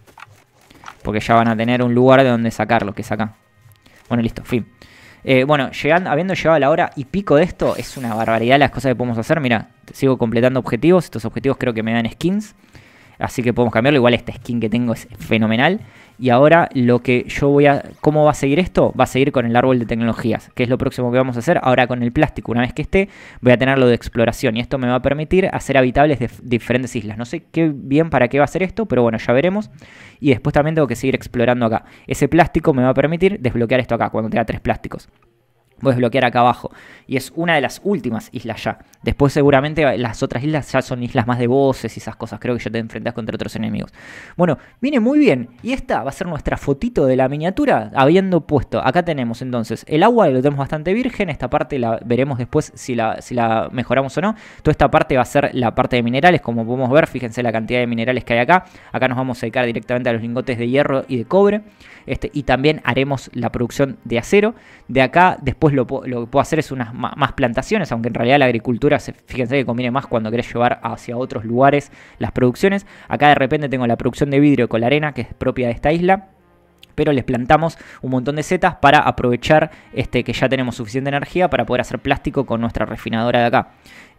Porque ya van a tener un lugar de donde sacarlo, que es acá. Bueno, listo, fin. Eh, bueno, llegando, habiendo llegado a la hora y pico de esto, es una barbaridad las cosas que podemos hacer. Mira, sigo completando objetivos. Estos objetivos creo que me dan skins. Así que podemos cambiarlo. Igual esta skin que tengo es fenomenal. Y ahora lo que yo voy a... ¿Cómo va a seguir esto? Va a seguir con el árbol de tecnologías. Que es lo próximo que vamos a hacer. Ahora con el plástico, una vez que esté, voy a tener lo de exploración. Y esto me va a permitir hacer habitables de diferentes islas. No sé qué bien para qué va a ser esto, pero bueno, ya veremos. Y después también tengo que seguir explorando acá. Ese plástico me va a permitir desbloquear esto acá, cuando tenga tres plásticos. Voy a desbloquear acá abajo. Y es una de las últimas islas ya. Después seguramente las otras islas ya son islas más de bosses y esas cosas. Creo que ya te enfrentas contra otros enemigos. Bueno, viene muy bien. Y esta va a ser nuestra fotito de la miniatura. Habiendo puesto, acá tenemos entonces el agua, lo tenemos bastante virgen. Esta parte la veremos después si la, si la mejoramos o no. Toda esta parte va a ser la parte de minerales. Como podemos ver, fíjense la cantidad de minerales que hay acá. Acá nos vamos a dedicar directamente a los lingotes de hierro y de cobre. Este, y también haremos la producción de acero. De acá después lo, lo que puedo hacer es unas más plantaciones, aunque en realidad la agricultura, fíjense que conviene más cuando querés llevar hacia otros lugares las producciones. Acá de repente tengo la producción de vidrio con la arena, que es propia de esta isla. Pero les plantamos un montón de setas para aprovechar este, que ya tenemos suficiente energía para poder hacer plástico con nuestra refinadora de acá.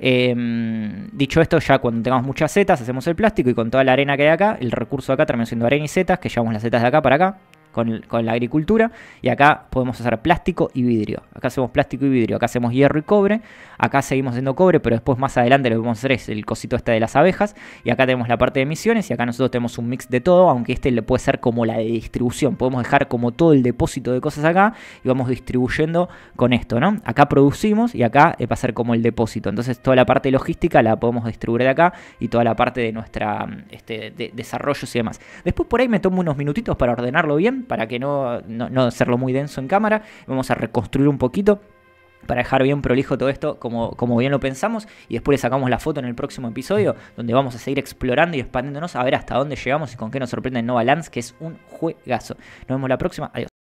Eh, dicho esto, ya cuando tengamos muchas setas, hacemos el plástico y con toda la arena que hay acá, el recurso de acá termina siendo arena y setas, que llevamos las setas de acá para acá. Con, con la agricultura, y acá podemos hacer plástico y vidrio. Acá hacemos plástico y vidrio, acá hacemos hierro y cobre, acá seguimos haciendo cobre, pero después más adelante lo que vamos a hacer es el cosito este de las abejas, y acá tenemos la parte de emisiones, y acá nosotros tenemos un mix de todo, aunque este le puede ser como la de distribución. Podemos dejar como todo el depósito de cosas acá y vamos distribuyendo con esto, ¿no? Acá producimos y acá va a ser como el depósito. Entonces toda la parte logística la podemos distribuir de acá y toda la parte de nuestra este, de desarrollos y demás. Después por ahí me tomo unos minutitos para ordenarlo bien, para que no, no, no hacerlo muy denso en cámara. Vamos a reconstruir un poquito para dejar bien prolijo todo esto como, como bien lo pensamos, y después le sacamos la foto en el próximo episodio donde vamos a seguir explorando y expandiéndonos a ver hasta dónde llegamos y con qué nos sorprende Nova Lands, que es un juegazo. Nos vemos la próxima, adiós.